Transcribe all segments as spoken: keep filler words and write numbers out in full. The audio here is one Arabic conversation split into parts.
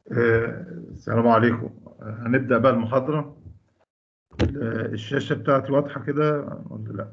آه، السلام عليكم. آه، هنبدأ بقى المحاضرة. آه، الشاشة بتاعتي واضحة كده ولا لا؟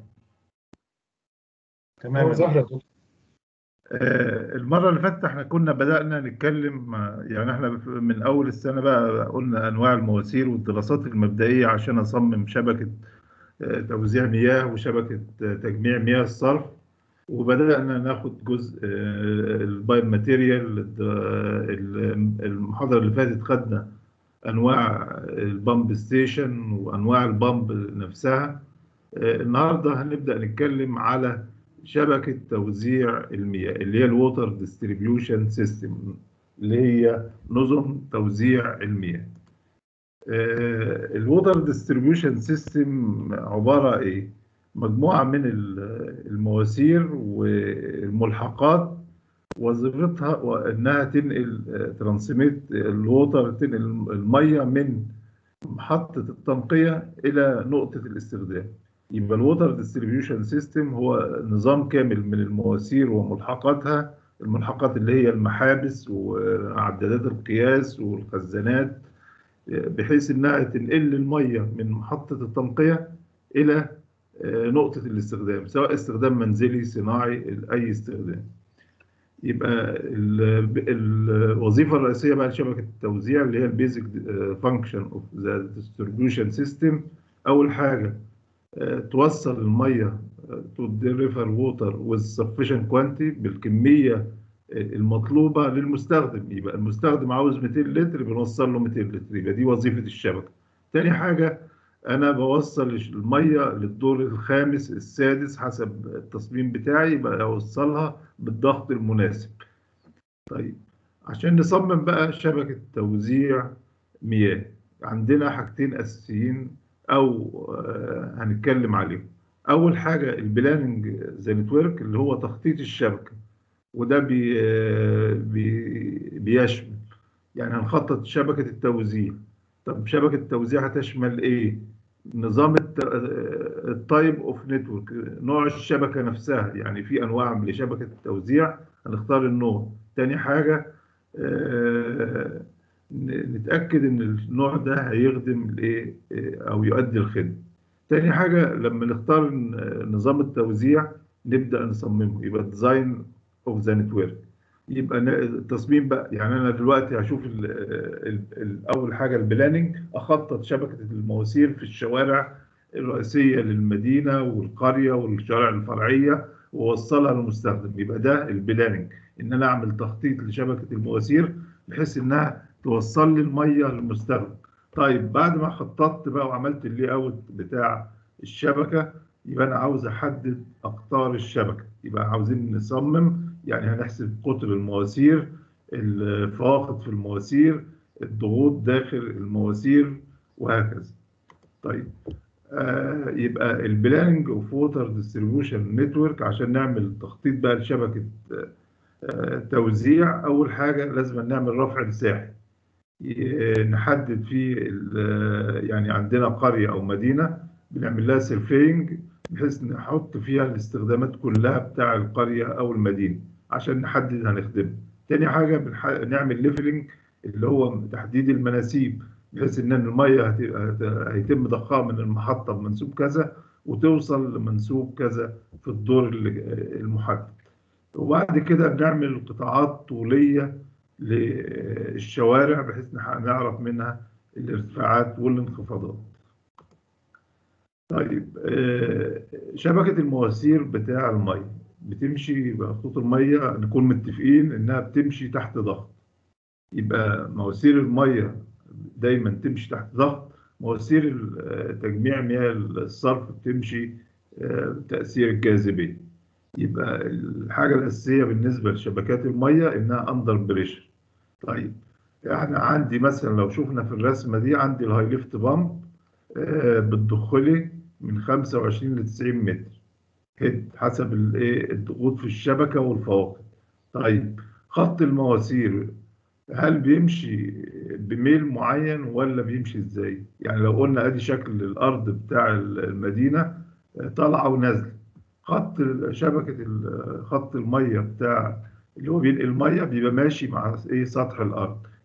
اه تمام. زهرة دكتور. آه، المرة اللي فاتت احنا كنا بدأنا نتكلم، آه، يعني احنا من أول السنة بقى قلنا أنواع المواسير والدراسات المبدئية عشان أصمم شبكة آه، توزيع مياه وشبكة آه، تجميع مياه الصرف. وبدأنا ناخد جزء البايو ماتيريال. المحاضرة اللي فاتت خدنا انواع البامب ستيشن وانواع البامب نفسها. آه، النهارده هنبدا نتكلم على شبكه توزيع المياه اللي هي الووتر ديستريبيوشن سيستم، اللي هي نظم توزيع المياه. الووتر ديستريبيوشن سيستم عباره ايه؟ مجموعه من ال- المواسير والملحقات، وظيفتها انها تنقل ترانسميت الووتر، تنقل الميه من محطة التنقية إلى نقطة الاستخدام. يبقى الووتر ديستريبيوشن سيستم هو نظام كامل من المواسير وملحقاتها. الملحقات اللي هي المحابس وعدادات القياس والخزانات، بحيث انها تنقل الميه من محطة التنقية الى نقطة الاستخدام، سواء استخدام منزلي صناعي اي استخدام. يبقى ال- الوظيفه الرئيسيه بقى لشبكه التوزيع اللي هي البيزك فانكشن اوف ذا ديستريبيوشن سيستم. اول حاجه آه، توصل الميه تو ديليفر ووتر ويز sufficient كوانتي، بالكميه آه، المطلوبه للمستخدم. يبقى المستخدم عاوز مئتين لتر، بنوصل له مئتين لتر، يبقى دي وظيفه الشبكه. تاني حاجه، انا بوصل الميه للدور الخامس السادس حسب التصميم بتاعي، يبقى اوصلها بالضغط المناسب. طيب، عشان نصمم بقى شبكة توزيع مياه، عندنا حاجتين أساسيين أو آه، هنتكلم عليهم. أول حاجة البلاننج ذا نتورك، اللي هو تخطيط الشبكة. وده بي آه، بي بيشمل، يعني هنخطط شبكة التوزيع. طب شبكة التوزيع هتشمل إيه؟ نظام التايب اوف نتورك، نوع الشبكة نفسها. يعني في أنواع لشبكة التوزيع، هنختار النوع. تاني حاجة، آه، نتأكد إن النوع ده هيخدم الإيه آه، أو يؤدي الخدمة. تاني حاجة لما نختار نظام التوزيع نبدأ نصممه، يبقى ديزاين اوف ذا نتورك. يبقى ن- التصميم بقى، يعني انا دلوقتي هشوف ال ال ال اول حاجه البلاننج، اخطط شبكه المواسير في الشوارع الرئيسيه للمدينه والقريه والشوارع الفرعيه، واوصلها للمستخدم. يبقى ده البلاننج، ان انا اعمل تخطيط لشبكه المواسير بحيث انها توصل لي الميه للمستخدم. طيب بعد ما خططت بقى وعملت اللي اوت بتاع الشبكه، يبقى انا عاوز احدد اقطار الشبكه. يبقى عاوزين نصمم، يعني هنحسب قطر المواسير، الفواقد في المواسير، الضغوط داخل المواسير، وهكذا. طيب، آه يبقى البلاننج اوف ووتر ديستريبيوشن نتورك، عشان نعمل تخطيط بقى لشبكه آه توزيع. اول حاجه لازم نعمل رفع مساحي، ي- نحدد فيه ال- يعني عندنا قرية أو مدينة، بنعمل لها سيرفينج بحيث نحط فيها الاستخدامات كلها بتاع القرية أو المدينة عشان نحدد هنخدمها. تاني حاجة بنح... نعمل ليفلنج، اللي هو تحديد المناسيب، بحيث إن المية هت... هت- هيتم ضخها من المحطة بمنسوب كذا وتوصل لمنسوب كذا في الدور ال- المحدد. وبعد كده بنعمل قطاعات طولية للشوارع بحيث نح- نعرف منها الارتفاعات والانخفاضات. طيب، آه، شبكة المواسير بتاع المية بتمشي بخطوط المية، نكون متفقين إنها بتمشي تحت ضغط. يبقى مواسير المية دايما تمشي تحت ضغط. مواسير ال- آه، تجميع مياه الصرف بتمشي آه، تأثير الجاذبية. يبقى الحاجة الأساسية بالنسبة لشبكات المية إنها أندر بريشر. طيب، يعني عندي مثلا لو شفنا في الرسمة دي، عندي الهاي ليفت بامب بتضخ لي من خمسة وعشرين ل تسعين متر هيد حسب الايه الضغوط في الشبكة والفواقد. طيب، خط المواسير هل بيمشي بميل معين ولا بيمشي ازاي؟ يعني لو قلنا ادي شكل الارض بتاع المدينة، طالعة ونازلة. خط شبكة ال- خط المية بتاع اللي هو بينقل المية بيبقى ماشي مع ايه سطح الارض.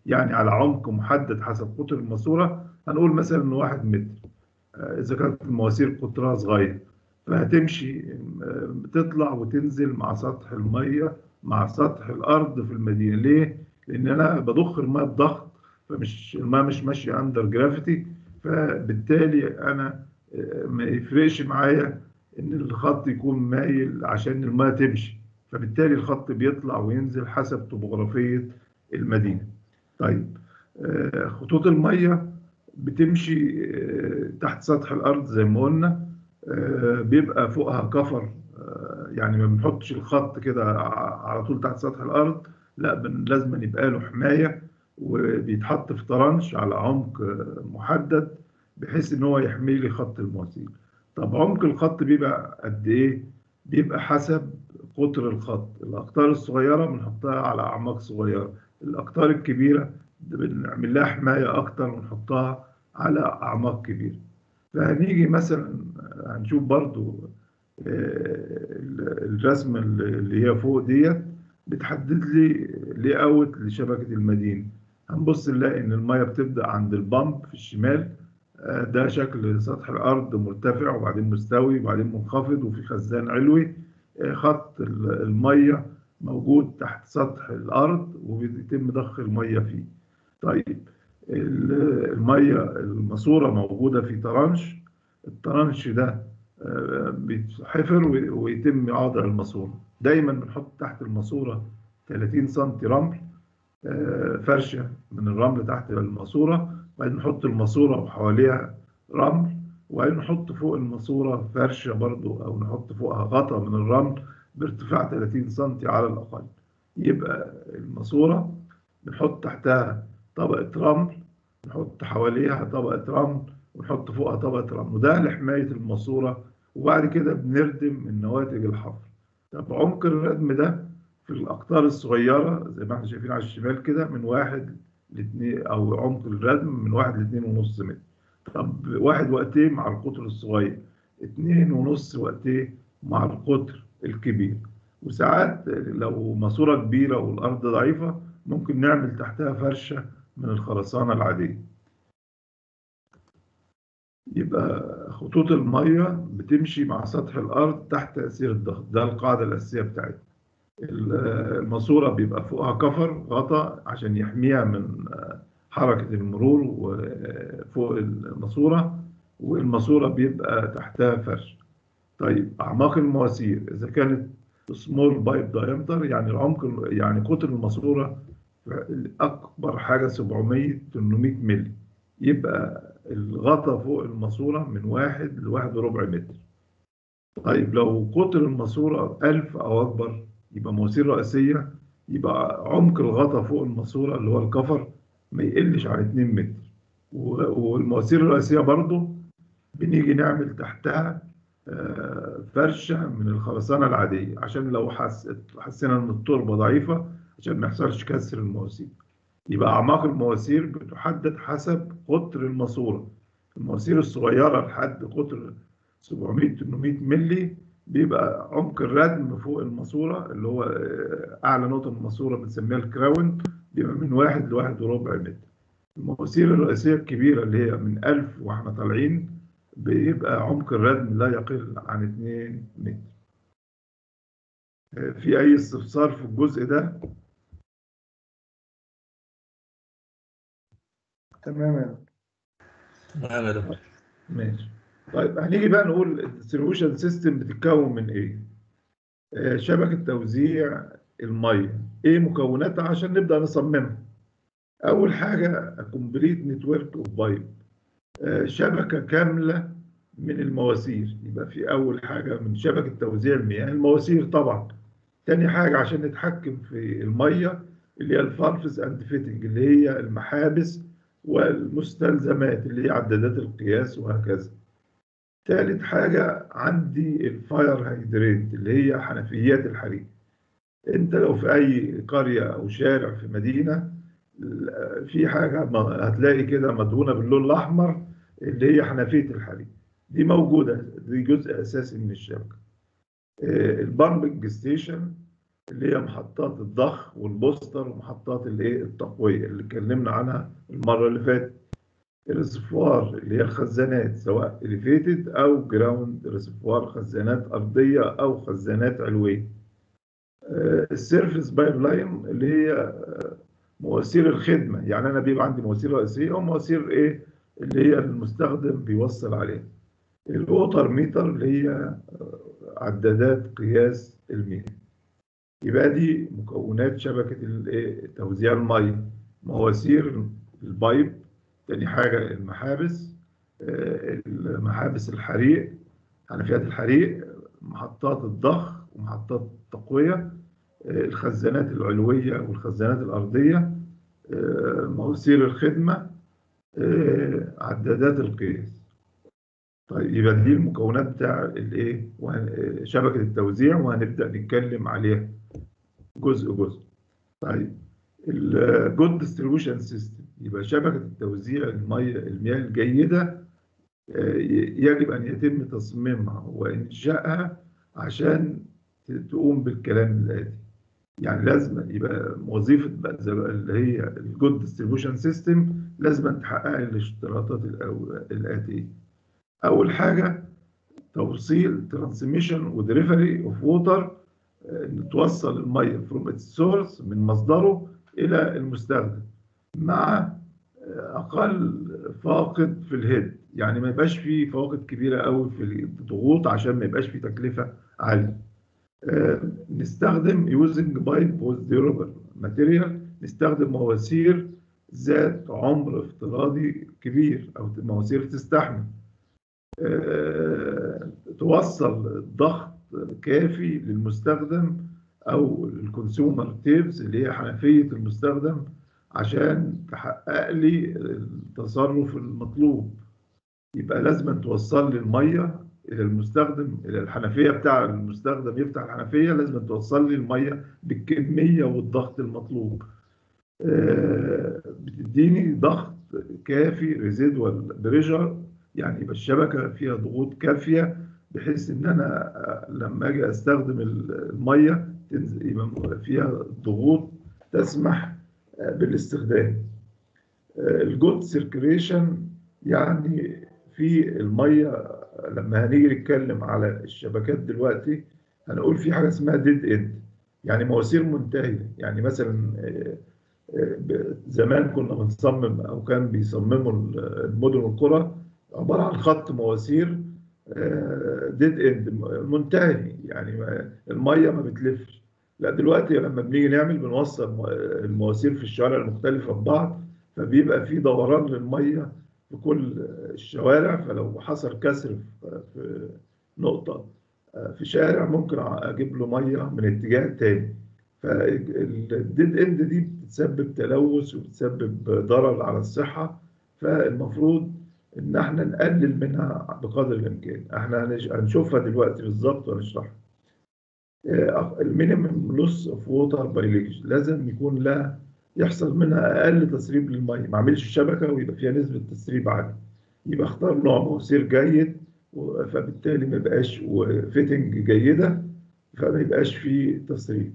يعني على عمق محدد حسب قطر الماسورة. هنقول مثلا إنه واحد متر إذا كانت المواسير قطرها صغير، فهتمشي تطلع وتنزل مع سطح المية مع سطح الأرض في المدينة. ليه؟ لأن أنا بضخ المية بضغط، فمش المية مش ماشية أندر جرافيتي، فبالتالي أنا ما يفرقش معايا إن الخط يكون مايل عشان المية تمشي، فبالتالي الخط بيطلع وينزل حسب طبوغرافية المدينة. طيب خطوط المية بتمشي تحت سطح الأرض زي ما قلنا، بيبقى فوقها كفر، يعني ما بنحطش الخط كده على طول تحت سطح الأرض، لا لازم يبقى له حماية، وبيتحط في طرنش على عمق محدد بحيث إن هو يحمي لي خط المواسير. طب عمق الخط بيبقى قد إيه؟ بيبقى حسب قطر الخط. الأقطار الصغيرة بنحطها على أعماق صغيرة، الأقطار الكبيرة بنعمل لها حماية أكتر ونحطها على أعماق كبيرة. فهنيجي مثلا هنشوف برضو الرسمة اللي هي فوق ديت بتحدد لي لي اوت لشبكة المدينة. هنبص نلاقي إن المية بتبدأ عند البامب في الشمال، ده شكل سطح الأرض مرتفع وبعدين مستوي وبعدين منخفض وفي خزان علوي. خط المية موجود تحت سطح الأرض وبيتم ضخ المية فيه. طيب المية الماسورة موجودة في طرنش، الطرنش ده بيتحفر ويتم وضع الماسورة. دايما بنحط تحت الماسورة ثلاثين سنتي رمل، فرشة من الرمل تحت الماسورة، وبعدين نحط الماسورة وحواليها رمل، وبعدين نحط فوق الماسورة فرشة برضو أو نحط فوقها غطا من الرمل بارتفاع ثلاثين سنتي على الأقل. يبقى الماسورة بنحط تحتها طبقة رمل، نحط حواليها طبقة رمل، ونحط فوقها طبقة رمل، وده لحماية الماسورة. وبعد كده بنردم من نواتج الحفر. طب عمق الردم ده في الأقطار الصغيرة زي ما احنا شايفين على الشمال كده من واحد لاثنين، أو عمق الردم من واحد لاثنين ونص متر. طب واحد وقتيه مع القطر الصغير، اتنين ونص وقتيه مع القطر الكبير. وساعات لو ماسورة كبيرة والأرض ضعيفة ممكن نعمل تحتها فرشة من الخرسانة العادية. يبقى خطوط المية بتمشي مع سطح الأرض تحت تأثير الضغط، ده القاعدة الأساسية بتاعتنا. الماسورة بيبقى فوقها كفر غطا عشان يحميها من حركة المرور فوق الماسورة، والماسورة بيبقى تحتها فرش. طيب أعماق المواسير إذا كانت سمول بايب دايمتر، يعني العمق يعني قطر الماسورة أكبر حاجة سبعمية ثمانمية مللي، يبقى الغطا فوق الماسورة من واحد لواحد وربع متر. طيب لو قطر الماسورة ألف أو أكبر يبقى مواسير رئيسية، يبقى عمق الغطا فوق الماسورة اللي هو الكفر ما يقلش عن اتنين متر. والمواسير الرئيسية برضو بنيجي نعمل تحتها فرشة من الخرسانة العادية عشان لو حسينا إن التربة ضعيفة عشان ما يحصلش كسر المواسير. يبقى أعماق المواسير بتحدد حسب قطر الماسورة. المواسير الصغيرة لحد قطر سبعمية ثمانمية مللي بيبقى عمق الردم فوق الماسورة اللي هو أعلى نقطة من الماسورة بنسميها الكراون، بيبقى من واحد لواحد وربع متر. المواسير الرئيسية الكبيرة اللي هي من ألف واحنا طالعين بيبقى عمق الردم لا يقل عن اتنين متر. في أي استفسار في الجزء ده؟ تمام تمام يا دكتور. ماشي. طيب هنيجي بقى نقول الديستريبيوشن سيستم بتتكون من ايه؟ آه شبكة توزيع المية، ايه مكوناتها عشان نبدأ نصممها؟ أول حاجة كومبليت نتورك اوف بايب، شبكة كاملة من المواسير. يبقى في أول حاجة من شبكة توزيع المياه المواسير طبعا. تاني حاجة عشان نتحكم في المية اللي هي الفالفز اند فيتنج اللي هي المحابس والمستلزمات اللي هي عدادات القياس وهكذا. ثالث حاجة عندي الفاير هيدريت اللي هي حنفيات الحريق. انت لو في اي قرية او شارع في مدينة في حاجة هتلاقي كده مدهونة باللون الاحمر اللي هي حنفية الحريق، دي موجودة، دي جزء اساسي من الشبكة. البامبنج ستيشن اللي هي محطات الضخ والبوستر ومحطات الايه التقويه اللي اتكلمنا عنها المره اللي فاتت. الريسيفوار اللي هي الخزانات سواء اليفيتد او جراوند ريسيفوار، خزانات ارضيه او خزانات علويه. السيرفيس بايب لاين اللي هي مواسير الخدمه، يعني انا بيبقى عندي مواسير رئيسيه ومواسير ايه اللي هي المستخدم بيوصل عليها. الووتر ميتر اللي هي عدادات قياس المياه. يبقى دي مكونات شبكه الايه توزيع الميه. مواسير البايب، تاني حاجه المحابس، المحابس الحريق، حنفيات الحريق، محطات الضخ ومحطات التقويه، الخزانات العلويه والخزانات الارضيه، مواسير الخدمه، عدادات القياس. طيب يبقى دي المكونات بتاع الايه شبكه التوزيع، وهنبدا نتكلم عليها جزء جزء. طيب الجود ديستريبيوشن سيستم، يبقى شبكه التوزيع الميه المياه الجيده يجب ان يتم تصميمها وانشائها عشان تقوم بالكلام الاتي. يعني لازم يبقى وظيفه اللي هي الجود ديستريبيوشن سيستم لازم تحقق الاشتراطات الاتيه. اول حاجه توصيل ترانسميشن ودليفري اوف ووتر، توصل الميه فروم اتس سورس من مصدره الى المستخدم مع اقل فاقد في الهيد، يعني ما يبقاش فيه فواقد كبيره قوي في الضغوط عشان ما يبقاش فيه تكلفه عاليه. نستخدم يوزنج بايب وذ ديورابل ماتيريال، نستخدم مواسير ذات عمر افتراضي كبير او مواسير تستحمل. توصل ضغط كافي للمستخدم او الكونسيومر تيبس اللي هي حنفيه المستخدم عشان تحقق لي التصرف المطلوب. يبقى لازم توصل لي الميه الى المستخدم، الى الحنفيه بتاع المستخدم، يفتح الحنفيه لازم توصل لي الميه بالكميه والضغط المطلوب. بتديني ضغط كافي ريزيدوال بريشر، يعني يبقى الشبكه فيها ضغوط كافيه بحيث ان انا لما اجي استخدم الميه يبقى فيها ضغوط تسمح بالاستخدام. الجود سيركيليشن، يعني في الميه لما هنيجي نتكلم على الشبكات دلوقتي هنقول في حاجه اسمها ديد اند، يعني مواسير منتهيه. يعني مثلا زمان كنا بنصمم او كان بيصمموا المدن والقرى عباره عن خط مواسير ديد اند منتهي، يعني الميه ما بتلفش. لا دلوقتي لما بنيجي نعمل بنوصل المواسير في الشوارع المختلفه ببعض، فبيبقى في دوران للميه في كل الشوارع، فلو حصل كسر في نقطه في شارع ممكن اجيب له ميه من اتجاه تاني. فالديد اند دي بتسبب تلوث وبتسبب ضرر على الصحه، فالمفروض ان احنا نقلل منها بقدر الامكان. احنا هنشوفها دلوقتي بالظبط وهنشرحها. المينيمم لوس اوف ووتر باي ليكج، لازم يكون لها يحصل منها اقل تسريب للميه، ما اعملش شبكه ويبقى فيها نسبه تسريب عاليه. يبقى اختار نوع مواسير جيد، فبالتالي ما يبقاش وفيتنج جيده، فما يبقاش فيه تسريب.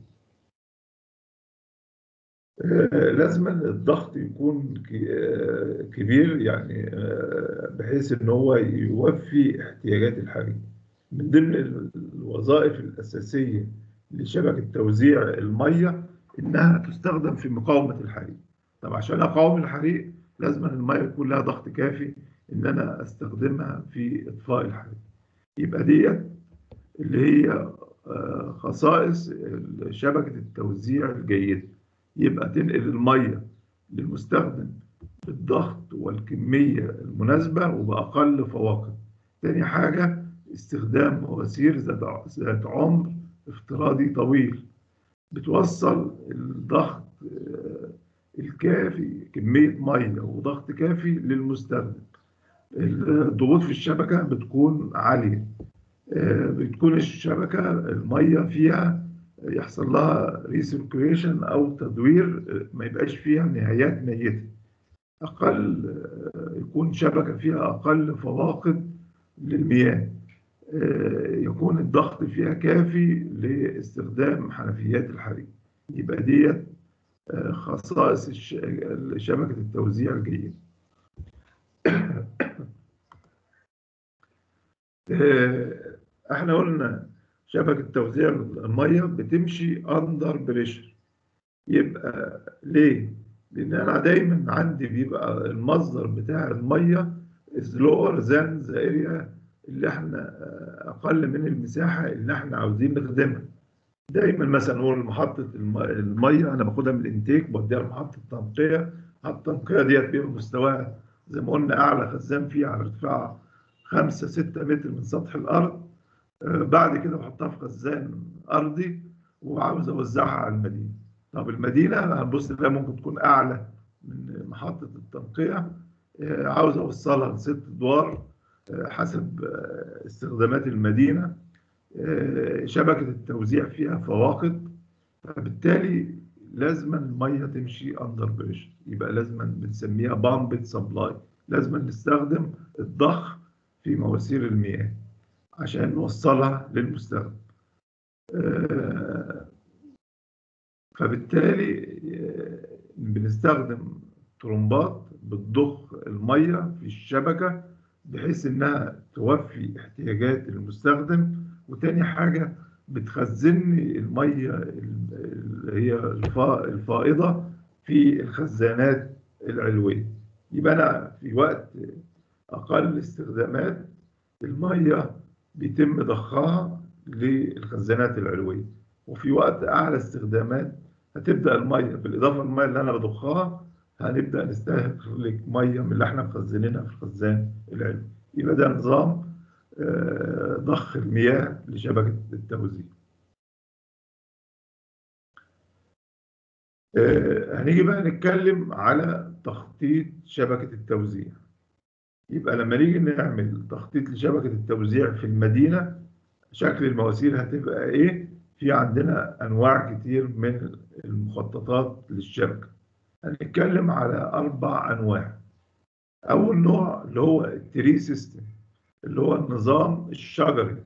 لازم الضغط يكون كبير، يعني بحيث ان هو يوفي احتياجات الحريق. من ضمن الوظائف الاساسيه لشبكه توزيع الميه انها تستخدم في مقاومه الحريق. طب عشان اقاوم الحريق لازم الميه يكون لها ضغط كافي ان انا استخدمها في اطفاء الحريق. يبقى ديت اللي هي خصائص شبكه التوزيع الجيده. يبقى تنقل الميه للمستخدم بالضغط والكميه المناسبه وباقل فواقد. تاني حاجه استخدام مواسير ذات عمر افتراضي طويل، بتوصل الضغط الكافي، كميه ميه وضغط كافي للمستخدم. الضغوط في الشبكه بتكون عاليه، بتكون الشبكه الميه فيها يحصل لها ريسيركيوليشن او تدوير، ما يبقاش فيها نهايات ميته. اقل يكون شبكه فيها اقل فواقد للمياه. يكون الضغط فيها كافي لاستخدام حنفيات الحريق. يبقى ديت خصائص شبكة التوزيع الجيد. احنا قلنا شبكة توزيع المية بتمشي اندر بريشر. يبقى ليه؟ لان انا دايما عندي بيبقى المصدر بتاع المية is lower than the area اللي احنا اقل من المساحة اللي احنا عاوزين نخدمها. دايما مثلا نقول محطة المية انا باخدها من الانتيك بوديها لمحطة تنقية. محطة التنقية ديت بيبقى مستواها زي ما قلنا اعلى خزان فيها على ارتفاع خمسة ستة متر من سطح الارض. بعد كده بحطها في خزان ارضي وعاوز اوزعها على المدينه. طب المدينه هنبص نلاقي ممكن تكون اعلى من محطه التنقيه، عاوز اوصلها لست ادوار حسب استخدامات المدينه. شبكه التوزيع فيها فواقد، فبالتالي لازم الميه تمشي اندر بريشر. يبقى لازم بنسميها بامبد سبلاي، لازم نستخدم الضخ في مواسير المياه عشان نوصلها للمستخدم. فبالتالي بنستخدم طرمبات بتضخ المية في الشبكة بحيث انها توفي احتياجات المستخدم. وتاني حاجة بتخزن المية اللي هي الفائضة في الخزانات العلوية. يبقى انا في وقت اقل استخدامات المية بيتم ضخها للخزانات العلوية، وفي وقت أعلى استخدامات هتبدأ المية بالإضافة للمية اللي أنا بضخها هنبدأ نستهلك مية من اللي احنا مخزنينها في الخزان العلوي. يبقى ده نظام ضخ المياه لشبكة التوزيع. هنيجي بقى نتكلم على تخطيط شبكة التوزيع. يبقى لما نيجي نعمل تخطيط لشبكة التوزيع في المدينة شكل المواسير هتبقى ايه؟ في عندنا انواع كتير من المخططات للشبكة. هنتكلم على اربع انواع. اول نوع اللي هو التري سيستم، اللي هو النظام الشجري.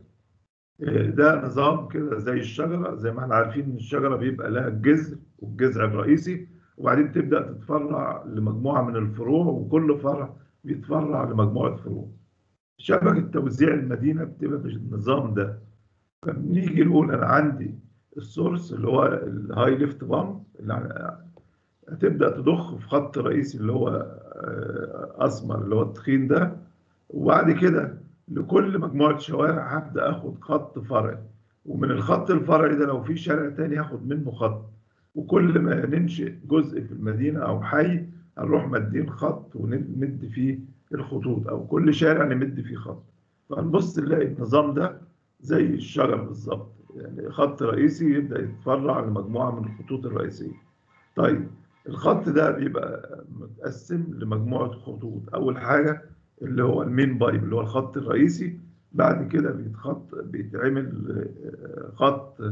ده نظام كده زي الشجرة، زي ما احنا عارفين ان الشجرة بيبقى لها الجذر والجذع الرئيسي، وبعدين تبدأ تتفرع لمجموعة من الفروع، وكل فرع بيتفرع لمجموعة فروع. شبكة توزيع المدينة بتبقى بالنظام ده. فبنيجي نقول انا عندي السورس اللي هو الهاي ليفت بامب اللي هتبدا تضخ في خط رئيسي اللي هو اسمر اللي هو التخين ده، وبعد كده لكل مجموعه شوارع هبدا اخد خط فرعي، ومن الخط الفرعي ده لو في شارع تاني هاخد منه خط. وكل ما ننشئ جزء في المدينه او حي هنروح مدين خط ونمد فيه الخطوط، او كل شارع نمد فيه خط. فهنبص نلاقي النظام ده زي الشجر بالظبط، يعني خط رئيسي يبدأ يتفرع لمجموعة من الخطوط الرئيسية. طيب الخط ده بيبقى متقسم لمجموعة خطوط. أول حاجة اللي هو المين بايب اللي هو الخط الرئيسي، بعد كده بيتخط بيتعمل خط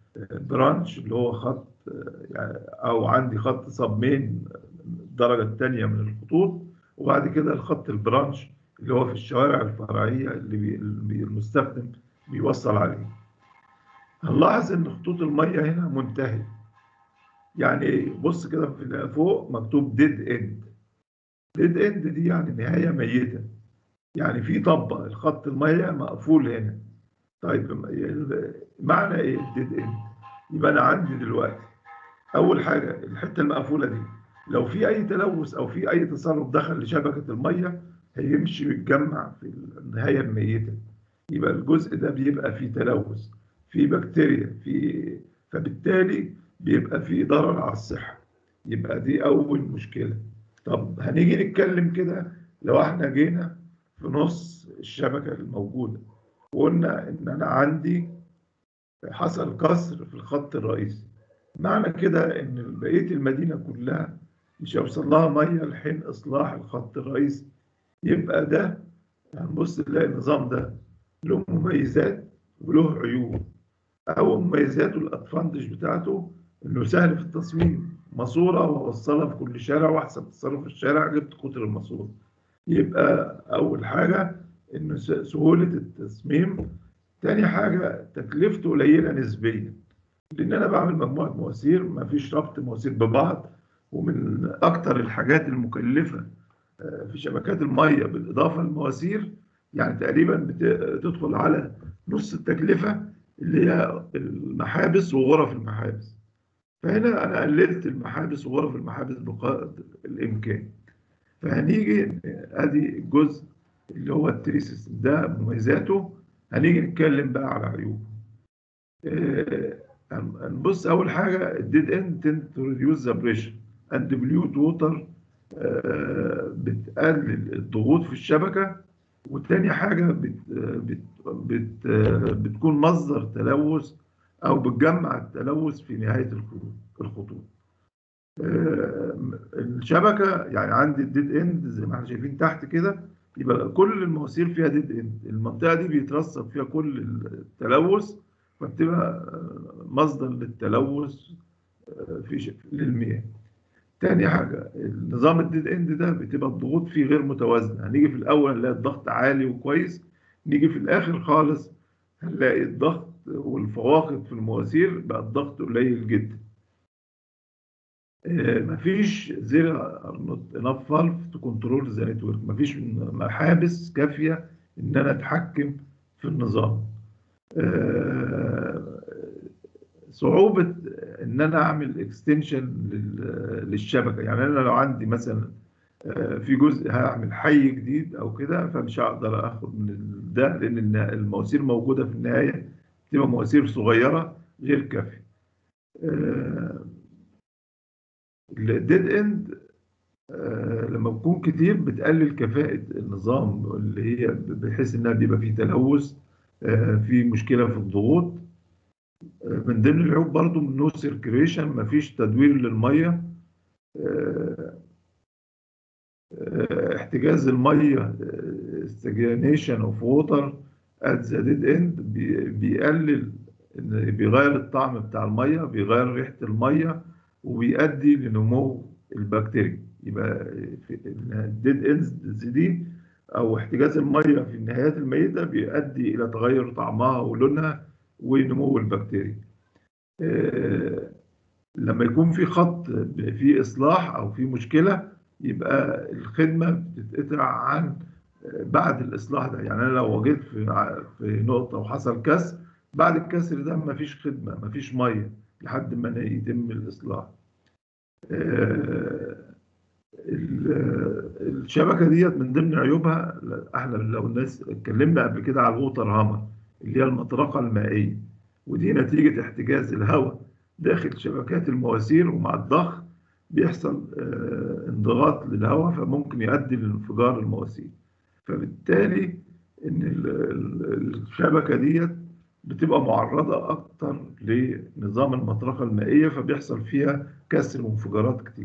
برانش اللي هو خط يعني أو عندي خط سب مين الدرجة الثانية من الخطوط، وبعد كده الخط البرانش اللي هو في الشوارع الفرعية اللي المستخدم بيوصل عليه. هنلاحظ ان خطوط الميه هنا منتهيه. يعني ايه؟ بص كده في فوق مكتوب ديد اند. ديد اند دي يعني نهايه ميته، يعني في طبقه الخط الميه مقفول هنا. طيب معنى ايه الديد اند؟ يبقى انا عندي دلوقتي اول حاجه الحته المقفوله دي لو في اي تلوث او في اي تسرب دخل لشبكه الميه هيمشي ويتجمع في النهايه الميته. يبقى الجزء ده بيبقى فيه تلوث، فيه بكتيريا، فيه، فبالتالي بيبقى فيه ضرر على الصحه. يبقى دي اول مشكله. طب هنيجي نتكلم كده لو احنا جينا في نص الشبكه الموجوده وقلنا ان انا عندي حصل كسر في الخط الرئيسي، معنى كده ان بقيه المدينه كلها مش هيوصل لها ميه لحين اصلاح الخط الرئيسي. يبقى ده هنبص نلاقي النظام ده له مميزات وله عيوب. اول مميزاته الادفانتج بتاعته انه سهل في التصميم، ماسوره واوصلها في كل شارع واحسب تصرف الشارع جبت قطر الماسوره. يبقى اول حاجه انه سهوله التصميم. تاني حاجه تكلفته قليله نسبيا، لان انا بعمل مجموعه مواسير ما فيش ربط مواسير ببعض. ومن اكتر الحاجات المكلفه في شبكات الميه بالاضافه للمواسير، يعني تقريبا بتدخل على نص التكلفه، اللي هي المحابس وغرف المحابس. فهنا انا قللت المحابس وغرف المحابس بقدر الامكان. فهنيجي ادي الجزء اللي هو التري سيستم ده مميزاته. هنيجي نتكلم بقى على عيوبه. هنبص اول حاجه الديد اند تند تو ريديوس ذا بريشر اند ديبليوت ووتر، بتقلل الضغوط في الشبكه. وتاني حاجه بت بت بت بتكون مصدر تلوث او بتجمع التلوث في نهايه الخطوط الخطوط الشبكه. يعني عندي الديد اند زي ما احنا شايفين تحت كده، يبقى كل المواسير فيها ديد اند. المنطقه دي بيترسب فيها كل التلوث، فبتبقى مصدر للتلوث في للمياه. تاني حاجه النظام الديد اند ده بتبقى الضغوط فيه غير متوازنه. هنيجي في الاول نلاقي الضغط عالي وكويس، نيجي في الاخر خالص هنلاقي الضغط والفواقد في المواسير بقى الضغط قليل جدا. مفيش زيرو نوت انف فالف تو كنترول ذا نتورك، مفيش محابس كافيه ان انا اتحكم في النظام. صعوبه ان انا اعمل اكستنشن للشبكه. يعني انا لو عندي مثلا في جزء هعمل حي جديد او كده، فمش هقدر اخد من ده، لان المواسير موجوده في النهايه تبقى مواسير صغيره غير كافيه. الديد اند لما بتكون كتير بتقلل كفاءة النظام، اللي هي بحيث انها بيبقى فيه تلوث، في مشكلة في الضغوط. من ضمن العيوب برضو نو سيركيليشن، مفيش تدوير للمية. احتجاز المية stagnation of water at the dead end بيقلل، بيغير الطعم بتاع المية، بيغير ريحة المية، وبيؤدي لنمو البكتيريا. يبقى الديد اندز دي او احتجاز الميه في النهايات الميته بيؤدي الى تغير طعمها ولونها ونمو البكتيريا. لما يكون في خط في اصلاح او في مشكله، يبقى الخدمه بتتقطع عن بعد الاصلاح ده. يعني انا لو وجدت في في نقطه وحصل كسر، بعد الكسر ده مفيش خدمه، مفيش ميه لحد ما يتم الاصلاح. الشبكه ديت من ضمن عيوبها، احنا لو الناس اتكلمنا قبل كده على الووتر هامر اللي هي المطرقه المائيه، ودي نتيجه احتجاز الهواء داخل شبكات المواسير، ومع الضخ بيحصل انضغاط للهواء، فممكن يؤدي لانفجار المواسير. فبالتالي ان الشبكه ديت بتبقى معرضه اكتر لنظام المطرقه المائيه، فبيحصل فيها كسر وانفجارات كتير.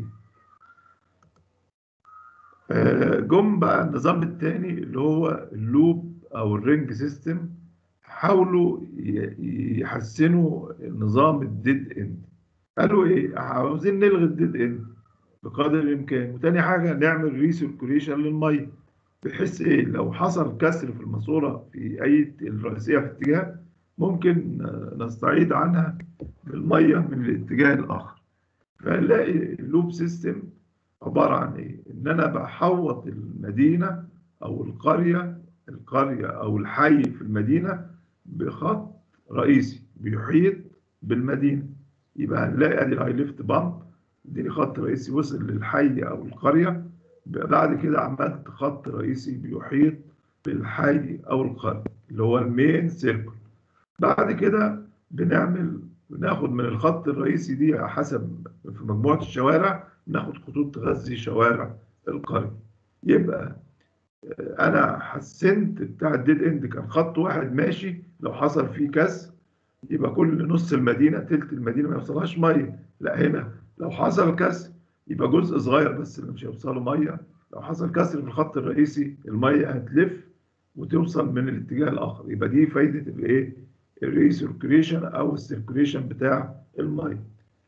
جم بقى النظام الثاني اللي هو اللوب او الرينج سيستم، حاولوا يحسنوا نظام الديد اند. قالوا ايه؟ عاوزين نلغي الديد اند بقدر الامكان. وتاني حاجه نعمل ريسيركوليشن للميه، بحيث ايه لو حصل كسر في الماسوره في اي الرئيسيه في اتجاه، ممكن نستعيد عنها بالميه من الاتجاه الاخر. فنلاقي اللوب سيستم عبارة عن إيه؟ إن أنا بحوط المدينة أو القرية القرية أو الحي في المدينة بخط رئيسي بيحيط بالمدينة. يبقى هنلاقي أدي الهاي ليفت بامب، دي خط رئيسي وصل للحي أو القرية. بعد كده عملت خط رئيسي بيحيط بالحي أو القرية اللي هو المين سيركل. بعد كده بنعمل بناخد من الخط الرئيسي دي حسب في مجموعة الشوارع، ناخد خطوط تغذي شوارع القرية. يبقى أنا حسنت بتاع الديد إند كان خط واحد ماشي، لو حصل فيه كسر يبقى كل نص المدينة تلت المدينة ما يوصلهاش مية. لا، هنا لو حصل كسر يبقى جزء صغير بس اللي مش هيوصله مية. لو حصل كسر في الخط الرئيسي المية هتلف وتوصل من الاتجاه الآخر. يبقى دي فايدة الإيه؟ الريسيركيليشن أو السيركيليشن بتاع المية.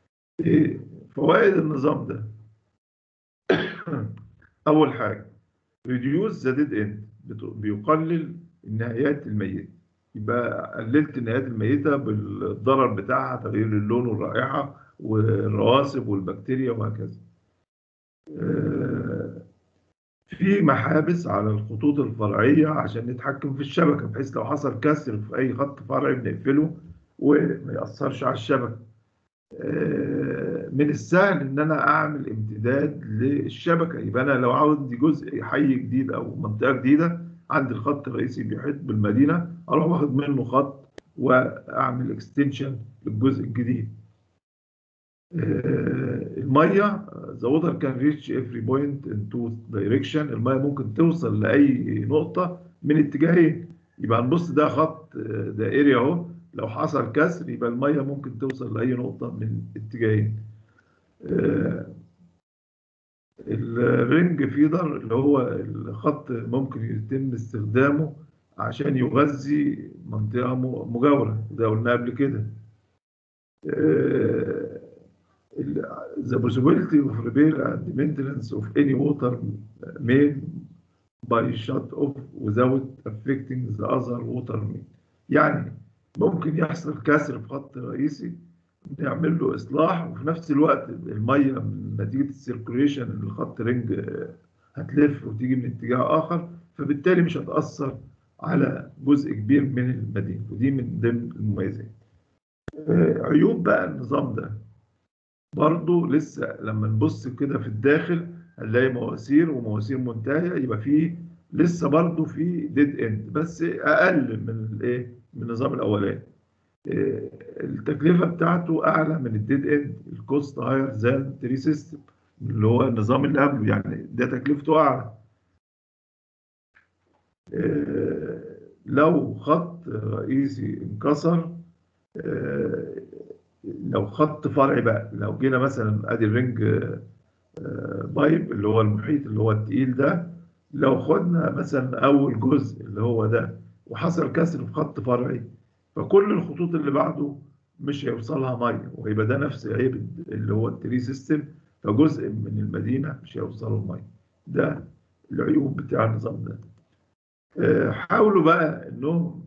إيه فوائد النظام ده؟ أول حاجة ريديوس ذا ديد اند، بيقلل النهايات الميته. يبقى قللت النهايات الميته بالضرر بتاعها، تغيير اللون والرائحه والرواسب والبكتيريا وهكذا. في محابس على الخطوط الفرعيه عشان نتحكم في الشبكه، بحيث لو حصل كسر في اي خط فرعي بنقفله وما ياثرش على الشبكه. من السهل ان انا اعمل امتداد للشبكه. يبقى انا لو عاوز جزء حي جديد او منطقه جديده، عندي الخط الرئيسي بيحيط بالمدينه، اروح واخد منه خط واعمل اكستنشن للجزء الجديد. الميه the water can reach every point in two direction. الميه ممكن توصل لاي نقطه من اتجاهين. يبقى نبص ده خط دائري اهو، لو حصل كسر يبقى الميه ممكن توصل لاي نقطه من اتجاهين. الرينج فيدر اللي هو الخط ممكن يتم استخدامه عشان يغذي منطقه مجاوره، ده قلنا قبل كده. the possibility of repair and maintenance of any water main by shut off without affecting the other water main. يعني ممكن يحصل كسر في خط رئيسي، نعمل له اصلاح، وفي نفس الوقت الميه من نتيجه السيركوليشن اللي الخط رينج هتلف وتيجي من اتجاه اخر، فبالتالي مش هتاثر على جزء كبير من المدينه، ودي من ضمن المميزات. عيوب بقى النظام ده برضو لسه لما نبص كده في الداخل هنلاقي مواسير ومواسير منتهيه، يبقى فيه لسه برضو في ديد اند، بس اقل من الايه من النظام الاولاني. التكلفه بتاعته اعلى من الديد اند، الكوست هاير ذان تري سيستم اللي هو النظام اللي قبله، يعني ده تكلفته اعلى. لو خط رئيسي انكسر، لو خط فرعي بقى، لو جينا مثلا ادي الرينج بايب اللي هو المحيط اللي هو التقيل ده، لو خدنا مثلا اول جزء اللي هو ده وحصل كسر في خط فرعي، فكل الخطوط اللي بعده مش هيوصلها ميه، ويبقى ده نفس عيب اللي هو التري سيستم، فجزء من المدينه مش هيوصله الميه. ده العيوب بتاع النظام ده. حاولوا بقى انهم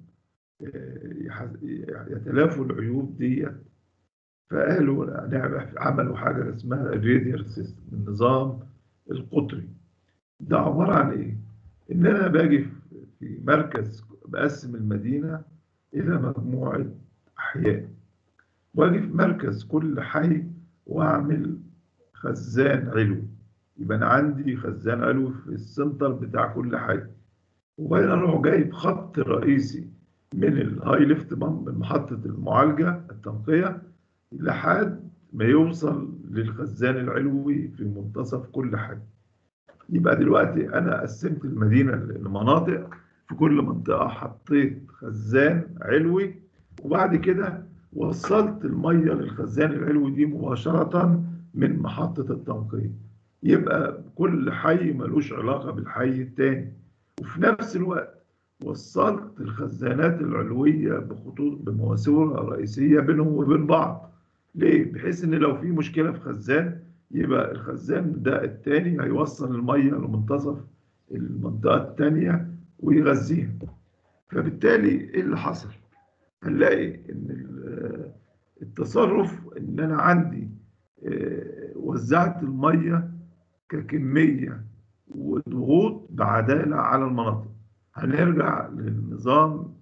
يتلافوا العيوب دي، فقالوا عملوا حاجه اسمها الراديال سيستم، النظام القطري. ده عباره عن ايه؟ ان انا باجي في مركز بقسم المدينه الى مجموعه احياء، واجي في مركز كل حي واعمل خزان علوي. يبقى انا عندي خزان علوي في السنتر بتاع كل حي، وبعدين اروح جايب خط رئيسي من الهاي ليفت بامب من محطه المعالجه التنقيه لحد ما يوصل للخزان العلوي في منتصف كل حي. يبقى دلوقتي انا قسمت المدينه لمناطق، في كل منطقه حطيت خزان علوي، وبعد كده وصلت الميه للخزان العلوي دي مباشره من محطه التنقيه. يبقى كل حي ملوش علاقه بالحي الثاني، وفي نفس الوقت وصلت الخزانات العلويه بخطوط بمواسير رئيسيه بينهم وبين بعض. ليه؟ بحيث ان لو في مشكله في خزان يبقى الخزان ده الثاني هيوصل الميه لمنتصف المنطقه الثانيه ويغذيها. فبالتالي ايه اللي حصل؟ هنلاقي ان التصرف ان انا عندي وزعت الميه ككميه وضغوط بعداله على المناطق. هنرجع للنظام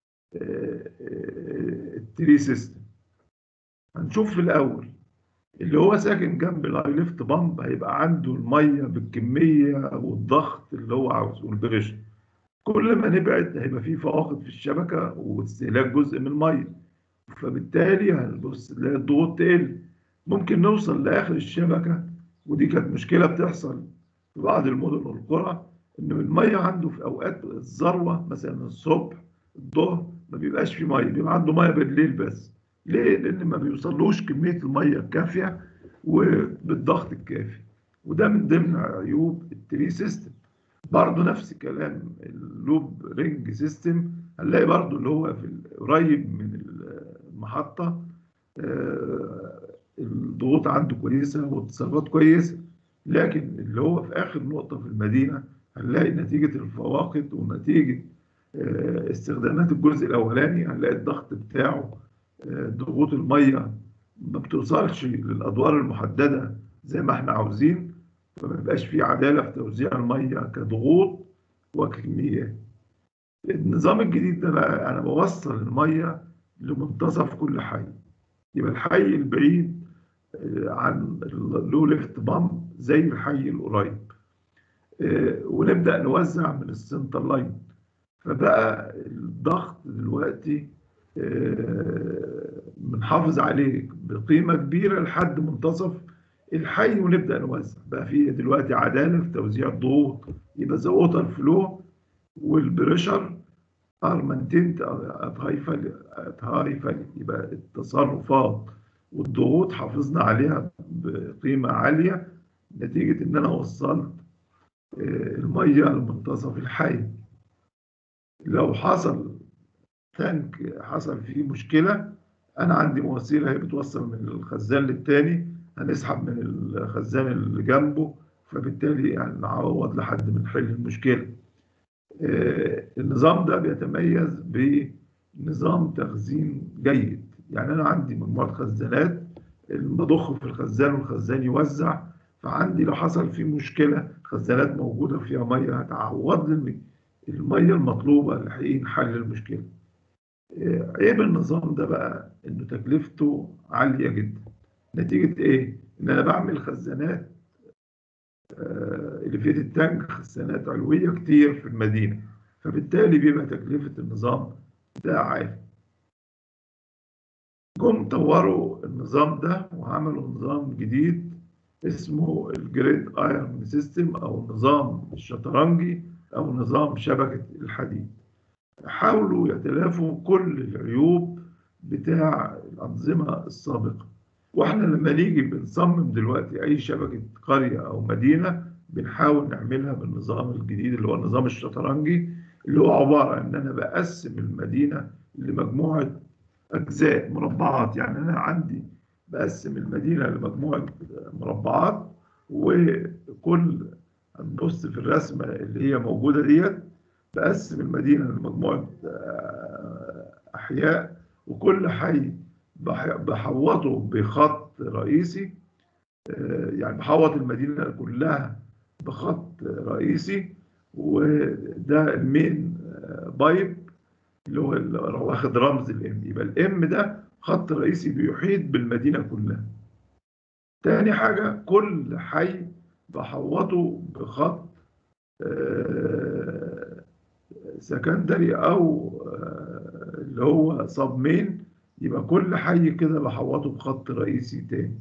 التري سيستم. هنشوف في الاول اللي هو ساكن جنب الهاي ليفت بامب هيبقى عنده الميه بالكميه والضغط اللي هو عاوزه والبريشر. كل ما نبعد هيبقى فيه فواقد في الشبكه واستهلاك جزء من الميه، فبالتالي هنبص نلاقي الضغوط تقل. ممكن نوصل لاخر الشبكه، ودي كانت مشكله بتحصل في بعض المدن والقرى، ان الميه عنده في اوقات الذروه مثلا الصبح الظهر ما بيبقاش في ميه، بيبقى عنده ميه بالليل بس. ليه؟ لان ما بيوصلوش كميه الميه الكافيه وبالضغط الكافي، وده من ضمن عيوب التري سيستم. برضه نفس الكلام اللوب رينج سيستم، هنلاقي برضه اللي هو في قريب من المحطه الضغوط عنده كويسه واتصالات كويسه، لكن اللي هو في اخر نقطه في المدينه هنلاقي نتيجة الفواقد ونتيجة استخدامات الجزء الأولاني هنلاقي الضغط بتاعه، ضغوط المية ما بتوصلش للأدوار المحددة زي ما احنا عاوزين، فما بيبقاش في عدالة في توزيع المية كضغوط وكميات. النظام الجديد ده بقى أنا بوصل المية لمنتصف كل حي، يبقى الحي البعيد عن اللو ليفت بامب زي الحي القريب، ونبدأ نوزع من السنتر لاين. فبقى الضغط دلوقتي بنحافظ عليه بقيمة كبيرة لحد منتصف الحي ونبدأ نوزع. بقى في دلوقتي عدالة في توزيع الضغوط، يبقى ذا ووتر فلو والبريشر ار مانتينت ات هاي فاليو، يبقى التصرفات والضغوط حافظنا عليها بقيمة عالية نتيجة ان انا وصلت المية لمنتصف الحي. لو حصل تانك حصل فيه مشكلة، أنا عندي مواسير هي بتوصل من الخزان للتاني، هنسحب من الخزان اللي جنبه، فبالتالي يعني نعوض لحد ما نحل المشكلة. آه النظام ده بيتميز بنظام تخزين جيد. يعني أنا عندي مجموعة خزانات، بضخ في الخزان والخزان يوزع، فعندي لو حصل فيه مشكلة خزانات موجودة فيها مية هتعوض لي المية المطلوبة لحين حل المشكلة. عيب النظام ده بقى انه تكلفته عالية جدا. نتيجة ايه؟ ان انا بعمل خزانات اللي فيه التانك خزانات علوية كتير في المدينة، فبالتالي بيبقى تكلفة النظام ده عالي. جم طوروا النظام ده وعملوا نظام جديد اسمه الجريد ايرون سيستم او النظام الشطرنجي او نظام شبكة الحديد. حاولوا يتلافوا كل العيوب بتاع الأنظمة السابقة. واحنا لما نيجي بنصمم دلوقتي أي شبكة قرية أو مدينة بنحاول نعملها بالنظام الجديد اللي هو النظام الشطرنجي، اللي هو عبارة عن إن أنا بقسم المدينة لمجموعة أجزاء مربعات. يعني أنا عندي بقسم المدينة لمجموعة مربعات، وكل هنبص في الرسمة اللي هي موجودة ديت بقسم المدينة لمجموعة أحياء، وكل حي بحوطه بخط رئيسي. يعني بحوط المدينة كلها بخط رئيسي، وده المين بايب اللي هو واخد رمز الام. يبقى الام ده خط رئيسي بيحيط بالمدينة كلها. تاني حاجة كل حي بحوطه بخط سكندري او اللي هو صاب مين، يبقى كل حي كده بحوطه بخط رئيسي تاني.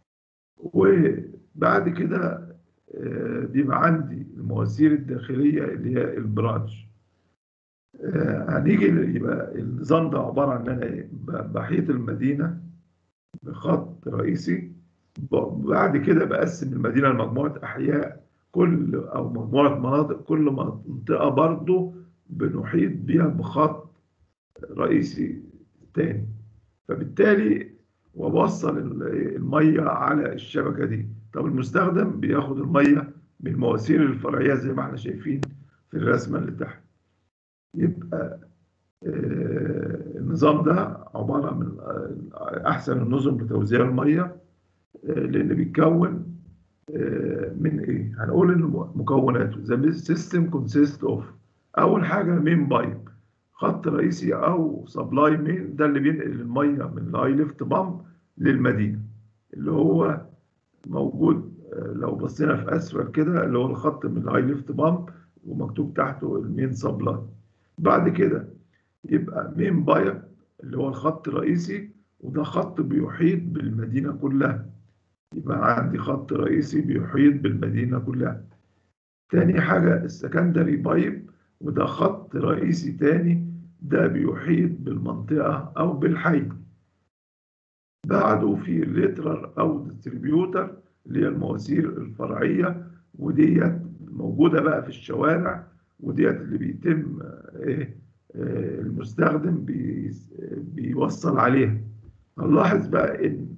وبعد كده بيبقى عندي المواسير الداخلية اللي هي البرانش. هنيجي يبقى النظام ده عبارة عن ان انا بحيط المدينة بخط رئيسي، بعد كده بقسم المدينة لمجموعة احياء كل او مجموعة مناطق، كل منطقة برضو بنحيط بيها بخط رئيسي تاني. فبالتالي وبوصل المية على الشبكة دي. طب المستخدم بياخد المية من المواسير الفرعية زي ما احنا شايفين في الرسمة اللي تحت. يبقى النظام ده عبارة من أحسن النظم لتوزيع المية، لأن بيتكون من إيه؟ هنقول إن مكوناته The system consists of أول حاجة مين بايب، خط رئيسي أو سبلاي مين، ده اللي بينقل المية من الهاي ليفت بامب للمدينة، اللي هو موجود لو بصينا في أسفل كده اللي هو الخط من الهاي ليفت بامب ومكتوب تحته المين سبلاي. بعد كده يبقى مين بايب اللي هو الخط الرئيسي، وده خط بيحيط بالمدينة كلها. يبقى عندي خط رئيسي بيحيط بالمدينة كلها. تاني حاجة السكندري بايب، وده خط رئيسي تاني ده بيحيط بالمنطقة أو بالحي. بعده في الليترال أو ديستريبيوتر اللي هي المواسير الفرعية، وديت موجودة بقى في الشوارع، وديت اللي بيتم إيه المستخدم بي بيوصل عليها. هنلاحظ بقى إن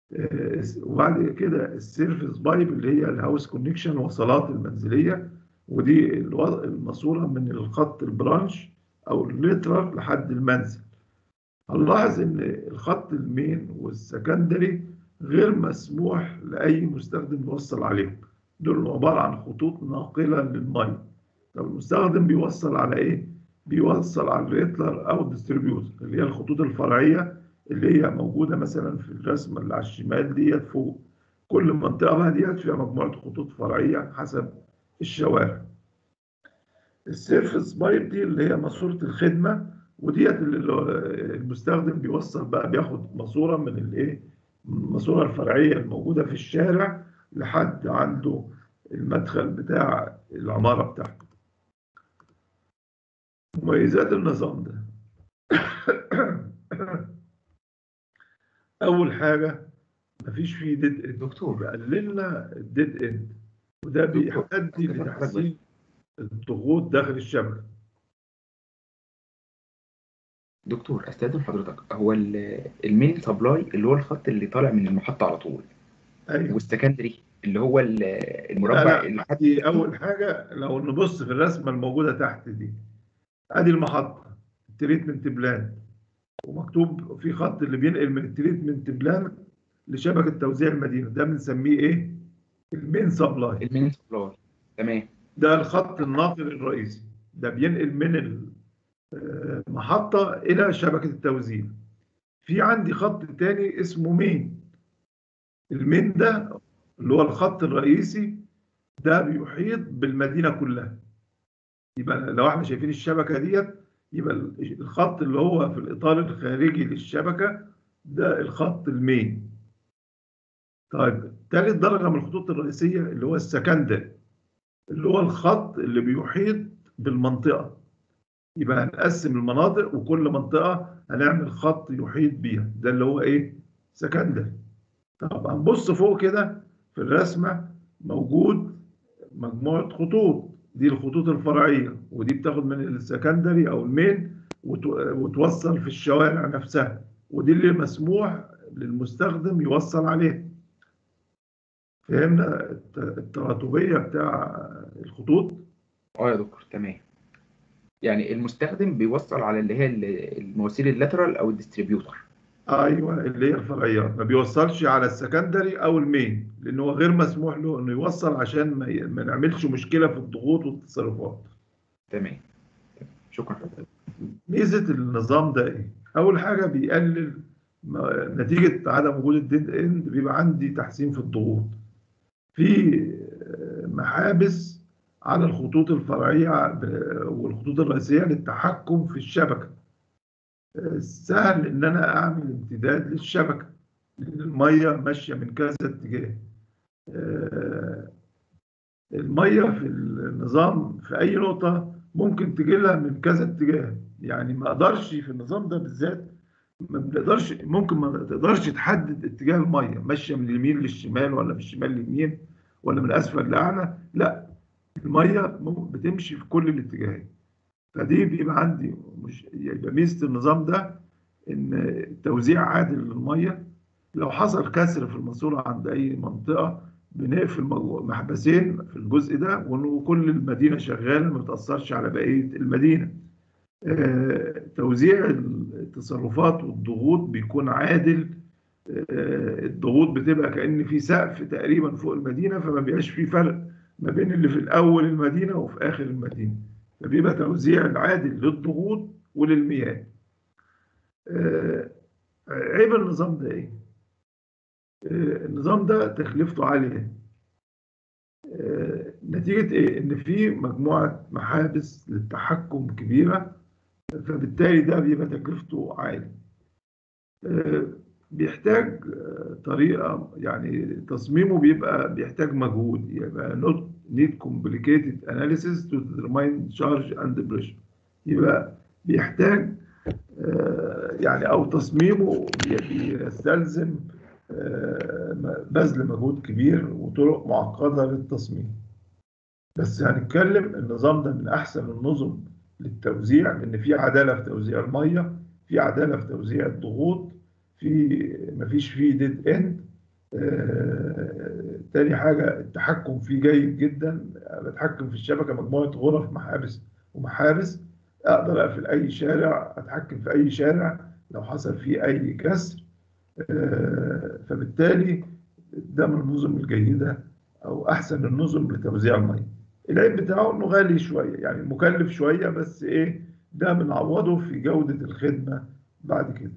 وبعد كده السيرفيس بايب اللي هي الهاوس كونكشن الوصلات المنزلية، ودي الو- الماسورة من الخط البرانش أو الليترال لحد المنزل. هنلاحظ إن الخط المين والسكندري غير مسموح لأي مستخدم يوصل عليهم، دول عبارة عن خطوط ناقلة للمية. طب المستخدم بيوصل على إيه؟ بيوصل على الريتلر أو الديستريبيوتر اللي هي الخطوط الفرعية اللي هي موجودة مثلا في الرسمة اللي على الشمال ديت فوق. كل منطقة بقى ديت فيها مجموعة خطوط فرعية حسب الشوارع. السيرفس بايب دي اللي هي ماسورة الخدمة، وديت اللي المستخدم بيوصل بقى، بياخد ماسورة من الايه، الماسورة الفرعية الموجودة في الشارع لحد عنده المدخل بتاع العمارة بتاعته. مميزات النظام ده أول حاجة مفيش فيه ديد اند، دكتور يبقى قللنا الديد اند، وده دكتور بيؤدي استاذن حضرتك بس. لتحسين الضغوط داخل الشبكة. دكتور استاذن حضرتك، هو ال- المين سبلاي اللي هو الخط اللي طالع من المحطه على طول، أيوه. والسكندري اللي هو ال- لا المربع لا، اللي حد دي تحته. أول حاجة. لو نبص في الرسمة الموجودة تحت دي، ادي المحطه التريتمنت بلان، ومكتوب في خط اللي بينقل من التريتمنت بلان لشبكه توزيع المدينه، ده بنسميه ايه؟ المين سبلاي. المين سبلاي، تمام. ده الخط الناقل الرئيسي، ده بينقل من المحطه الى شبكه التوزيع. في عندي خط تاني اسمه مين. المين ده اللي هو الخط الرئيسي، ده بيحيط بالمدينه كلها. يبقى لو احنا شايفين الشبكه ديت، يبقى الخط اللي هو في الاطار الخارجي للشبكه ده الخط المين. طيب ثالث درجه من الخطوط الرئيسيه اللي هو السكندري، اللي هو الخط اللي بيحيط بالمنطقه. يبقى هنقسم المناطق وكل منطقه هنعمل خط يحيط بيها، ده اللي هو ايه؟ سكندري. طب هنبص فوق كده في الرسمه، موجود مجموعة خطوط، دي الخطوط الفرعية، ودي بتاخد من السكندري أو المين وتوصل في الشوارع نفسها، ودي اللي مسموح للمستخدم يوصل عليها. فهمنا التراتبية بتاع الخطوط؟ اه يا دكتور تمام. يعني المستخدم بيوصل على اللي هي ال- المواسير اللاترال او الديستريبيوتر. أيوه، اللي هي الفرعيات، ما بيوصلش على السكندري أو المين لأنه غير مسموح له إنه يوصل عشان ما ي- ما نعملش مشكلة في الضغوط والتصرفات. تمام، شكرا. ميزة النظام ده ايه؟ أول حاجة بيقلل م- نتيجة عدم وجود الديد اند، بيبقى عندي تحسين في الضغوط. في آه، محابس على الخطوط الفرعية ب- والخطوط الرئيسية للتحكم في الشبكة. آه، سهل إن أنا أعمل امتداد للشبكة لأن المية ماشية من كذا اتجاه. آه، المية في النظام في أي نقطة ممكن تجي لها من كذا اتجاه، يعني ما أقدرش في النظام ده بالذات، ما بنقدرش، ممكن ما تقدرش تحدد اتجاه المية ماشية من اليمين للشمال ولا من الشمال لليمين ولا من أسفل لأعلى. لا، المية مم- بتمشي في كل الاتجاهات. فدي بيبقى عندي مش يبقى ميزة النظام ده إن توزيع عادل للمية. لو حصل كسر في الماسورة عند أي منطقة بنقفل مجو- محبسين في الجزء ده، وكل المدينة شغالة ما بتأثرش على بقية المدينة. آه، توزيع التصرفات والضغوط بيكون عادل. آه، الضغوط بتبقى كأن في سقف تقريبا فوق المدينة، فما بيبقاش في فرق ما بين اللي في الأول المدينة وفي آخر المدينة، فبيبقى توزيع عادل للضغوط وللمياه. آه، عيب النظام ده إيه؟ آه، النظام ده تكلفته عالية. آه، نتيجة إيه؟ إن في مجموعة محابس للتحكم كبيرة، فبالتالي ده بيبقى تكلفته عالية. آه، بيحتاج آه، طريقة، يعني تصميمه بيبقى بيحتاج مجهود، يبقى not need complicated analysis to determine charge and pressure. يبقى بيحتاج آه، يعني أو تصميمه بي- بيستلزم آه، بذل مجهود كبير وطرق معقدة للتصميم. بس هنتكلم النظام ده من أحسن النظم للتوزيع، لأن في عدالة في توزيع المية، في عدالة في توزيع الضغوط، في مفيش فيه ديد اند، آه، تاني حاجة التحكم فيه جيد جدا. بتحكم في الشبكة مجموعة غرف محابس ومحابس، أقدر أقفل أي شارع، أتحكم في أي شارع لو حصل فيه أي كسر. آه، فبالتالي ده من النظم الجيدة أو أحسن النظم لتوزيع المية. العيب بتاعه إنه غالي شوية، يعني مكلف شوية، بس إيه، ده بنعوضه في جودة الخدمة بعد كده.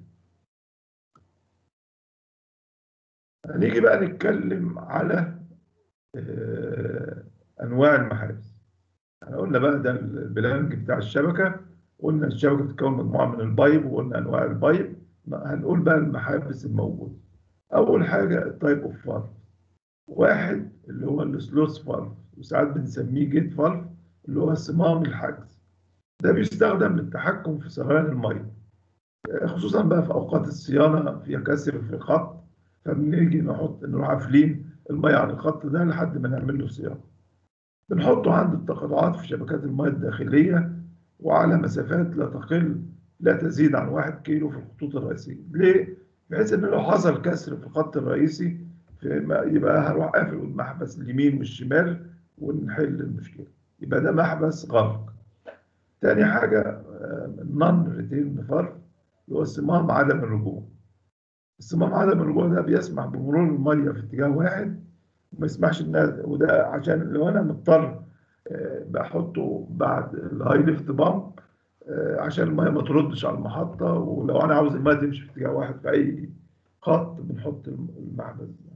هنيجي بقى نتكلم على آه، أنواع المحابس. احنا قلنا بقى ده البلانج بتاع الشبكة، قلنا الشبكة بتتكون مجموعة من البايب، وقلنا أنواع البايب. هنقول بقى المحابس الموجودة. أول حاجة التايب أوف فالف. واحد اللي هو السلوث فالف، وساعات بنسميه جيت فالف، اللي هو صمام الحجز. ده بيستخدم للتحكم في سريان المية، خصوصا بقى في أوقات الصيانة فيها كسر في الخط، فبنيجي نحط نروح قافلين المية على الخط ده لحد ما نعمل له صيانة. بنحطه عند التقاطعات في شبكات المياه الداخلية، وعلى مسافات لا تقل لا تزيد عن واحد كيلو في الخطوط الرئيسية. ليه؟ بحيث إن لو حصل كسر في الخط الرئيسي يبقى هروح قافل المحبس اليمين والشمال ونحل المشكلة. يبقى ده محبس غلق. تاني حاجة النون ريتيرن فالف، اللي هو صمام عدم الرجوع. الصمام عدم الرجوع ده بيسمح بمرور المية في اتجاه واحد، ما يسمحش ان، وده عشان لو انا مضطر آه، بحطه بعد الهاي ليفت بامب عشان الميه ما تردش على المحطه، ولو انا عاوز الميه تمشي في اتجاه واحد في اي خط بنحط المحبس ده.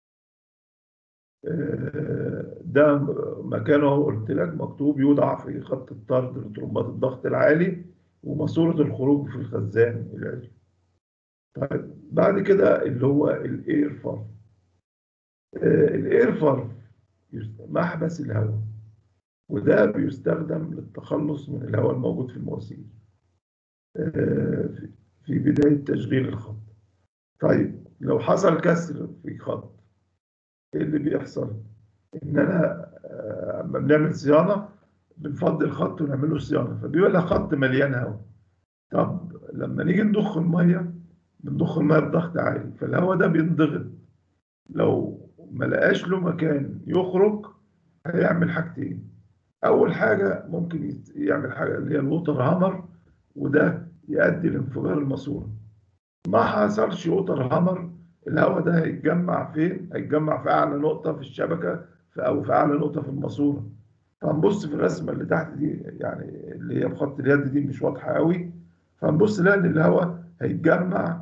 آه، ده مكانه قلت لك مكتوب يوضع في خط الطرد لطرمبات الضغط العالي وماسوره الخروج في الخزان العلوي. طيب بعد كده اللي هو الاير فالف. الاير فالف محبس الهواء، وده بيستخدم للتخلص من الهواء الموجود في المواسير آه، في بداية تشغيل الخط. طيب لو حصل كسر في خط، ايه اللي بيحصل؟ ان انا آه، لما بنعمل صيانة بنفضي الخط ونعمل له صيانة، فبيبقى خط مليان هواء. طب لما نيجي نضخ المية، بنضخ المية بضغط عالي، فالهواء ده بينضغط. لو ما لقاش له مكان يخرج هيعمل حاجتين. اول حاجه ممكن يعمل حاجه اللي هي الووتر هامر، وده يؤدي لانفجار الماسوره. ما حصلش ووتر هامر، الهواء ده هيتجمع فين؟ هيتجمع في اعلى نقطه في الشبكه، في او في اعلى نقطه في الماسوره. فهنبص في الرسمه اللي تحت دي، يعني اللي هي بخط اليد دي مش واضحه قوي، فهنبص نلاقي ان الهواء هيتجمع.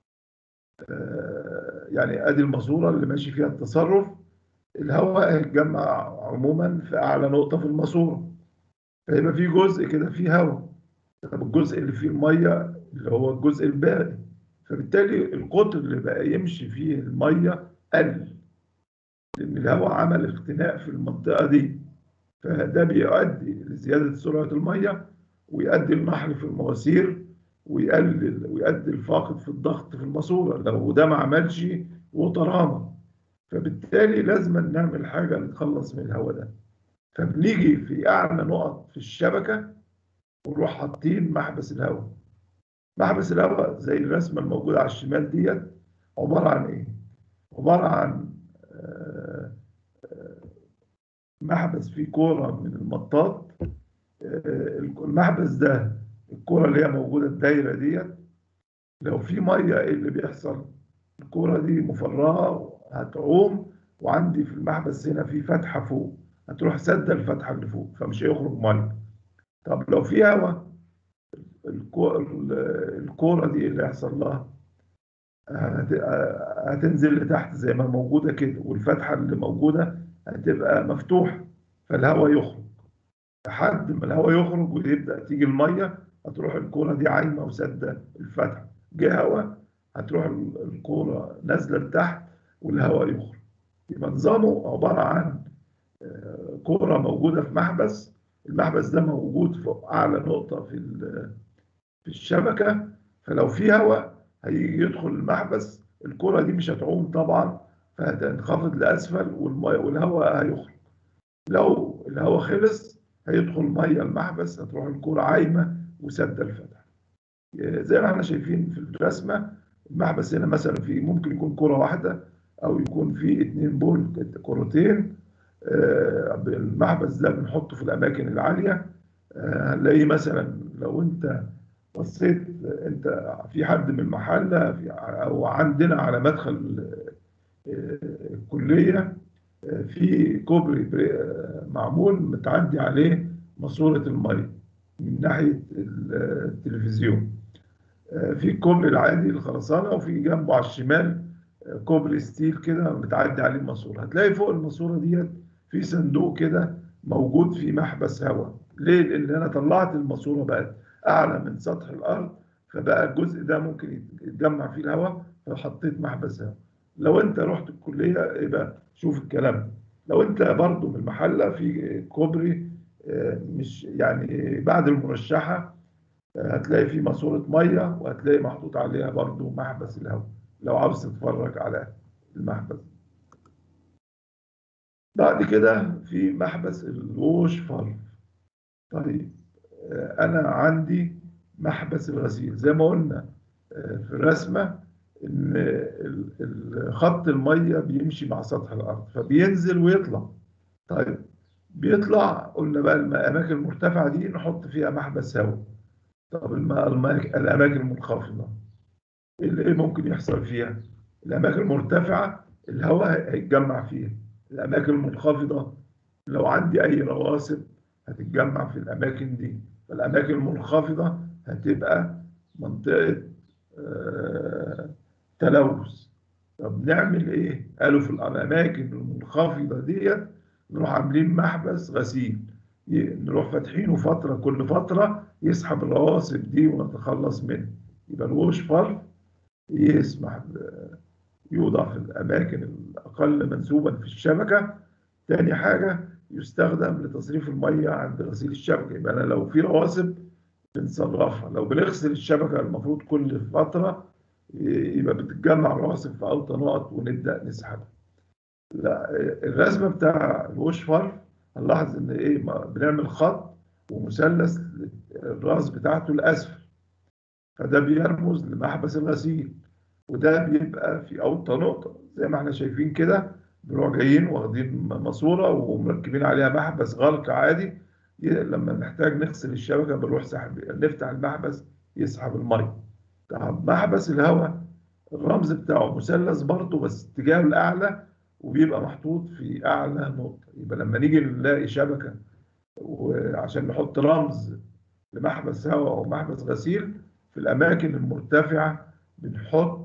آه، يعني ادي الماسوره اللي ماشي فيها التصرف، الهواء هيتجمع عموما في اعلى نقطه في الماسوره، فيبقى في جزء كده فيه هواء. طب الجزء اللي فيه الميه اللي هو الجزء الباقي، فبالتالي القطر اللي بقى يمشي فيه الميه قل، لان الهواء عمل اختناق في المنطقه دي. فده بيؤدي لزياده سرعه الميه، ويؤدي لنحر في المواسير، ويقلل ويؤدي الفاقد في الضغط في الماسوره لو ده ما عملش وطرامه. فبالتالي لازم نعمل حاجه نتخلص من الهواء ده. فبنيجي في اعلى نقط في الشبكه ونروح حاطين محبس الهواء. محبس الهواء زي الرسمه الموجوده على الشمال ديت، عباره عن ايه؟ عباره عن آه، محبس فيه كوره من المطاط. آه، المحبس ده، الكوره اللي هي موجوده الدايره ديت، لو في ميه ايه اللي بيحصل؟ الكوره دي مفرغه هتعوم، وعندي في المحبس هنا في فتحه فوق، هتروح سد الفتحه اللي فوق فمش هيخرج ميه. طب لو في هواء، الكوره دي اللي هيحصل لها هتنزل لتحت زي ما موجودة كده، والفتحة اللي موجودة هتبقى مفتوحة، فالهواء يخرج. لحد ما الهواء يخرج ويبدأ تيجي المية، هتروح الكورة دي عايمة وسادة الفتحة. جه هواء، هتروح الكورة نازلة لتحت والهواء يخرج. يبقى نظامه عبارة عن كورة موجودة في محبس، المحبس ده موجود في أعلى نقطة في في الشبكة، فلو في هواء هيجي يدخل المحبس، الكرة دي مش هتعوم طبعا، فهتنخفض لأسفل والمية والهواء هيخرج. لو الهواء خلص هيدخل مية المحبس، هتروح الكرة عايمة وسد الفتح. زي ما احنا شايفين في الرسمة، المحبس هنا مثلا في ممكن يكون كرة واحدة او يكون في اتنين بول كروتين. آه، المحبس ده بنحطه في الاماكن العاليه. آه، هنلاقيه مثلا لو انت بصيت، انت في حد من المحله في او عندنا على مدخل آه، الكليه آه، في كوبري بري- آه، معمول متعدي عليه ماسوره الميه من ناحيه التلفزيون. آه، في الكوبري العادي الخرسانه، وفي جنبه على الشمال آه، كوبري ستيل كده بتعدي عليه الماسوره. هتلاقي فوق الماسوره ديت في صندوق كده موجود فيه محبس هواء. ليه؟ لان انا طلعت الماسوره بقت اعلى من سطح الارض، فبقى الجزء ده ممكن يتجمع فيه الهواء، فحطيت محبس هواء. لو انت رحت الكليه يبقى شوف الكلام ده. لو انت برضو من المحله في كوبري آه، مش يعني بعد المرشحه، هتلاقي فيه ماسورة مية، وهتلاقي محطوط عليها برضو محبس الهواء لو عاوز تتفرج على المحبس. بعد كده في محبس الووش فالف. طيب آه، أنا عندي محبس الغسيل زي ما قلنا آه، في الرسمة، إن ال- ال- خط المية بيمشي مع سطح الأرض فبينزل ويطلع. طيب بيطلع، قلنا بقى الأماكن المرتفعة دي نحط فيها محبس هواء. طب الم- الم- الأماكن المنخفضة ايه اللي ممكن يحصل فيها؟ الاماكن المرتفعه الهواء هيتجمع فيها. الاماكن المنخفضه لو عندي اي رواسب هتتجمع في الاماكن دي. فالاماكن المنخفضه هتبقى منطقه آه، تلوث. طب نعمل ايه؟ قالوا في الاماكن المنخفضه ديت نروح عاملين محبس غسيل، ي- نروح فاتحينه فتره، كل فتره يسحب الرواسب دي ونتخلص منها. يبقى الوش فرف يسمح يوضع في الأماكن الأقل منسوبا في الشبكة. تاني حاجة يستخدم لتصريف المية عند غسيل الشبكة. يبقى أنا لو في رواسب بنصرفها. لو بنغسل الشبكة المفروض كل فترة يبقى بتتجمع رواسب في أوطى نقط ونبدأ نسحبها. لا، الرسمة بتاع الوش فرف هنلاحظ إن إيه، بنعمل خط ومثلث الراس بتاعته الأسفل، فده بيرمز لمحبس الغسيل. وده بيبقى في اوطى نقطه زي ما احنا شايفين كده. بنروح جايين واخدين ماسوره ومركبين عليها محبس غلق عادي. ي- لما نحتاج نغسل الشبكه بنروح سحب، نفتح المحبس يسحب الميه. طب محبس الهواء الرمز بتاعه مثلث برضه بس اتجاهه الاعلى، وبيبقى محطوط في اعلى نقطه. يبقى لما نيجي نلاقي شبكه وعشان نحط رمز لمحبس هواء او محبس غسيل، في الاماكن المرتفعه بنحط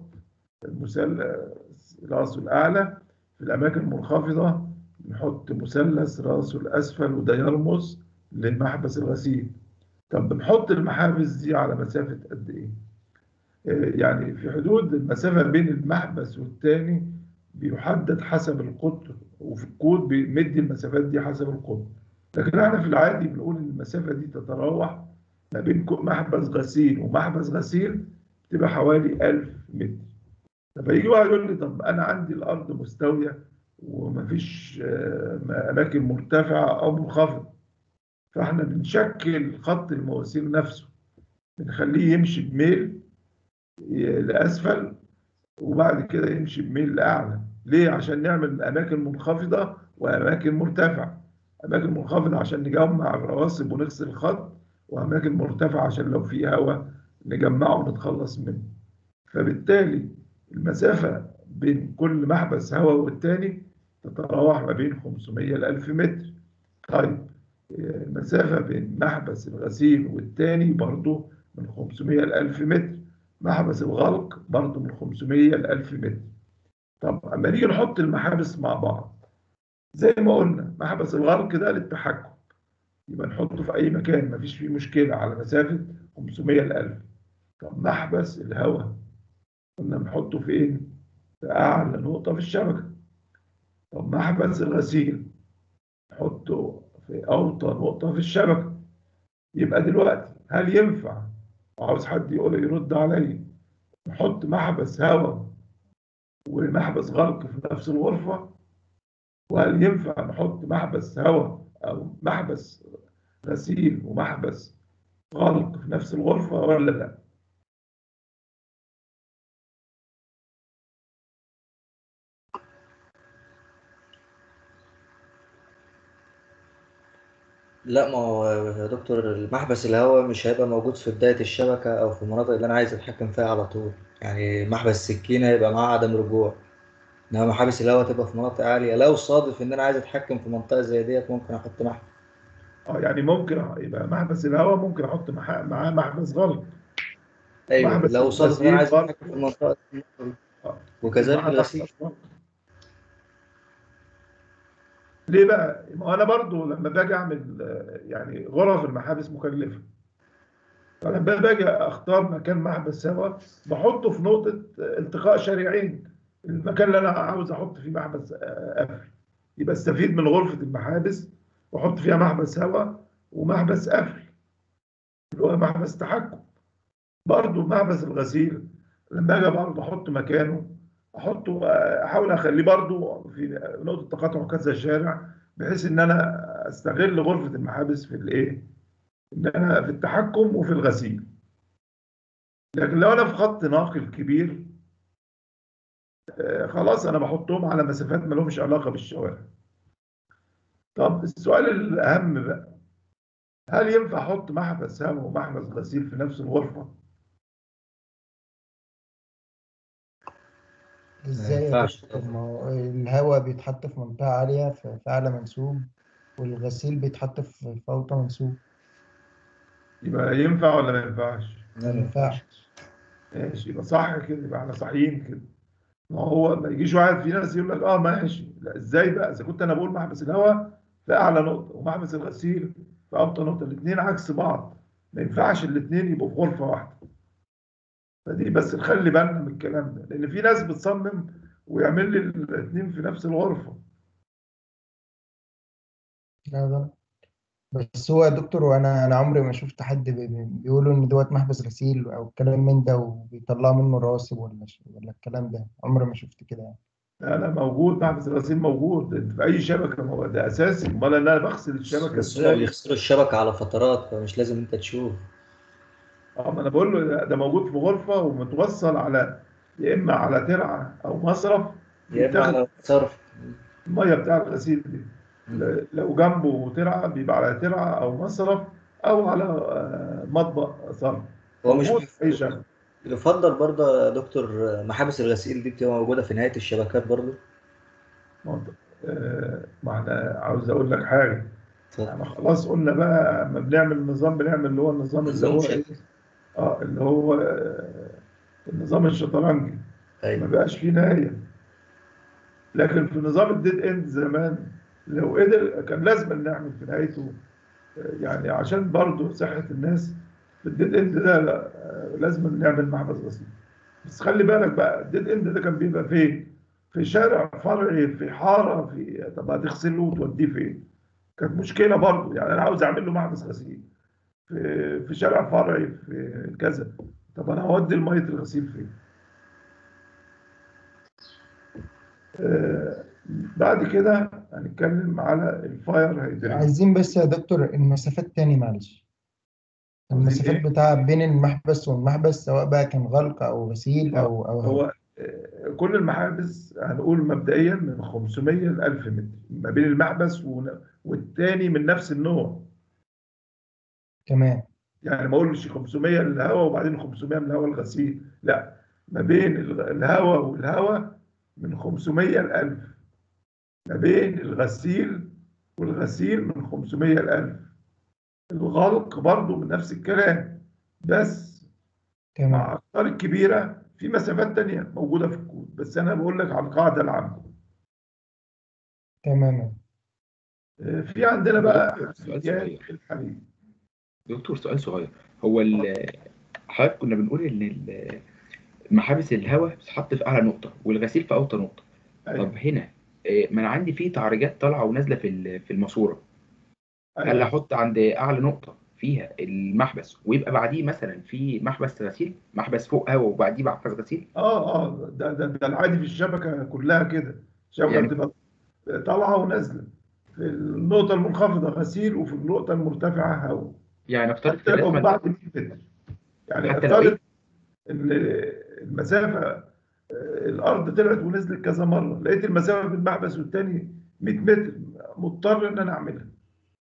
المثلث راسه الأعلى. في الأماكن المنخفضة نحط مثلث راسه الأسفل، وده يرمز لمحبس الغسيل. طب بنحط المحابس دي على مسافة قد إيه؟ آه، يعني في حدود المسافة بين المحبس والتاني بيحدد حسب القطر، وفي الكود بيمدي المسافات دي حسب القطر. لكن احنا في العادي بنقول ان المسافة دي تتراوح ما بين محبس غسيل ومحبس غسيل بتبقى حوالي ألف متر. طب يجي واحد يقول لي طب انا عندي الارض مستويه ومفيش آه، اماكن مرتفعه او منخفضه، فاحنا بنشكل خط المواسير نفسه، بنخليه يمشي بميل لاسفل وبعد كده يمشي بميل لاعلى. ليه؟ عشان نعمل اماكن منخفضه واماكن مرتفعه. اماكن منخفضه عشان نجمع الرواسب ونغسل الخط، واماكن مرتفعه عشان لو في هواء نجمعه ونتخلص منه. فبالتالي المسافة بين كل محبس هواء والتاني تتراوح ما بين خمسمية ل ألف متر. طيب المسافة بين محبس الغسيل والتاني برضو من خمسمية ل ألف متر. محبس الغلق برضو من خمسمية ل ألف متر. طب اما نيجي نحط المحابس مع بعض زي ما قلنا، محبس الغلق ده للتحكم، يبقى نحطه في أي مكان مفيش فيه مشكلة على مسافة خمسمية ل ألف. طب محبس الهواء كنا بنحطه فين؟ في أعلى نقطة في الشبكة. طب محبس الغسيل نحطه في أوطى نقطة في الشبكة. يبقى دلوقتي هل ينفع، وعاوز حد يقول يرد عليا، نحط محبس هواء ومحبس غلق في نفس الغرفة؟ وهل ينفع نحط محبس هواء أو محبس غسيل ومحبس غلق في نفس الغرفة ولا لا؟ لا، ما هو يا دكتور المحبس الهواء مش هيبقى موجود في بداية الشبكة أو في المناطق اللي أنا عايز أتحكم فيها على طول. يعني محبس السكينة هيبقى معاه عدم رجوع، إنما محابس الهواء تبقى في مناطق عالية. لو صادف إن أنا عايز أتحكم في منطقة زي ديت ممكن أحط محبس. اه يعني ممكن يبقى محبس الهواء ممكن احط مح- معاه محبس غلط. أيوه، محبس لو صادف إن أنا الغسيل عايز برضه أتحكم في المنطقة دي. آه، يكون وكذلك معاه الغسيل. محبس برضه. ليه بقى؟ ما هو انا برضه لما باجي اعمل آه، يعني غرف المحابس مكلفه، فلما باجي اختار مكان محبس هواء بحطه في نقطه آه، التقاء شارعين، المكان اللي انا عاوز احط فيه محبس آه، قفل، يبقى استفيد من غرفه المحابس واحط فيها محبس هواء ومحبس قفل اللي هو محبس تحكم. برضه محبس الغسيل لما اجي برضه احط مكانه احطه، احاول اخليه برضه في نقطه تقاطع كذا شارع، بحيث ان انا استغل غرفه المحابس في الايه، ان انا في التحكم وفي الغسيل. لكن لو انا في خط ناقل كبير آه، خلاص انا بحطهم على مسافات ما لهمش علاقه بالشوارع. طب السؤال الاهم بقى، هل ينفع احط محبس هواء ومحبس غسيل في نفس الغرفه؟ ما ازاي يا ينفعش دكتور؟ طبعا. ما هو الهواء بيتحط في منطقة عالية في في أعلى منسوب، والغسيل بيتحط في في أوطى منسوب. يبقى ينفع ولا ما ينفعش؟ ما لا، ما ينفعش. ينفعش. ماشي، يبقى صح كده، يبقى احنا صحيين كده. ما هو ما يجيش واحد في ناس يقول لك اه ماشي، لا ازاي بقى اذا كنت انا بقول محبس الهواء في اعلى نقطه ومحبس الغسيل في اوطى نقطه، الاثنين عكس بعض، ما ينفعش الاثنين يبقوا في غرفه واحده. فدي بس نخلي بالنا من الكلام ده، لان في ناس بتصمم ويعمل لي الاثنين في نفس الغرفه. لا لا. بس هو يا دكتور، وانا انا عمري ما شفت حد بي- بي- بيقولوا ان دوت محبس غسيل او الكلام من ده وبيطلعوا منه رواسب ولا ش- ولا الكلام ده، عمري ما شفت كده يعني. انا موجود، محبس الغسيل موجود في اي شبكه، ما هو ده اساسي، امال انا بغسل الشبكه بس هما ازاي؟ بيغسلوا الشبكة على فترات، فمش لازم أنت تشوف. اه ما انا بقول له ده ده موجود في غرفه ومتوصل على، يا اما على ترعه او مصرف يا إما بيتاخد على صرف. الميه بتاع الغسيل دي. ل- لو جنبه ترعه بيبقى على ترعه او مصرف او على آه، مطبخ صرف، هو مش موجود في اي بيف- شبكه. يفضل برضه يا دكتور محابس الغسيل دي بتبقى موجودة في نهاية الشبكات برضه. منطق. آه، ما احنا عاوز اقول لك حاجه، اتفضل. احنا خلاص قلنا بقى اما بنعمل نظام بنعمل اللي هو النظام اللي نظام هو ايه، شبكة. اه اللي هو آه، النظام الشطرنجي، ما أيوه. بقاش فيه نهايه. لكن في نظام الديد اند زمان لو قدر كان لازم نعمل في نهايته آه، يعني عشان برضه صحة الناس، في الديد اند ده لا، آه، لازم نعمل محبس غسيل. بس خلي بالك بقى الديد اند ده كان بيبقى فين؟ في شارع فرعي، في حارة، في طب هتغسله وتوديه فين؟ كانت مشكلة برضه، يعني انا عاوز اعمل له محبس غسيل في في شارع فرعي في كذا، طب انا هودي المية الغسيل فين؟ آه، بعد كده هنتكلم على الفاير هيدرين. عايزين بس يا دكتور المسافات تاني معلش، عاوزين المسافات ايه؟ بتاع بين المحبس والمحبس سواء بقى كان غلق او غسيل اه او او هواء. هو آه، كل المحابس هنقول مبدئيا من خمسمية ل ألف متر ما بين المحبس ون- والتاني من نفس النوع. تمام. يعني ما اقولش خمسمية للهواء وبعدين خمسمية من الهواء الغسيل، لا، ما بين الغ- الهواء والهواء من خمسمية ل ألف، ما بين الغسيل والغسيل من خمسمية ل ألف، الغلق برضو من نفس الكلام. بس تمام. مع الأقطار الكبيرة في مسافات تانية موجودة في الكود، بس أنا بقول لك على القاعدة العامة. تمام. آه، في عندنا طب يا بقى دكتور سؤال حنفيات صغير. الحديد. دكتور سؤال صغير. هو ال- حضرتك كنا بنقول ان ال- محابس الهواء بتتحط في اعلى نقطه والغسيل في اوطى نقطه. طب أيوه هنا آه، ما انا عندي فيه تعريجات طالعه ونازله في ال- في الماسوره. هل أيوه. احط عند اعلى نقطه فيها المحبس ويبقى بعديه مثلا في محبس غسيل، محبس فوق هواء وبعديه محبس غسيل؟ أه أه ده ده ده العادي في الشبكة كلها كده، الشبكة يعني بتبقى طالعة ونازلة، في النقطة المنخفضة غسيل وفي النقطة المرتفعة هواء، يعني افترض في حتى لو الرسمه ال- بعد مية متر. يعني حتى لو افترض ايه؟ إن المسافة آه، الأرض طلعت ونزلت كذا مرة، لقيت المسافة بين المحبس والتاني مية متر، مضطر إن أنا أعملها.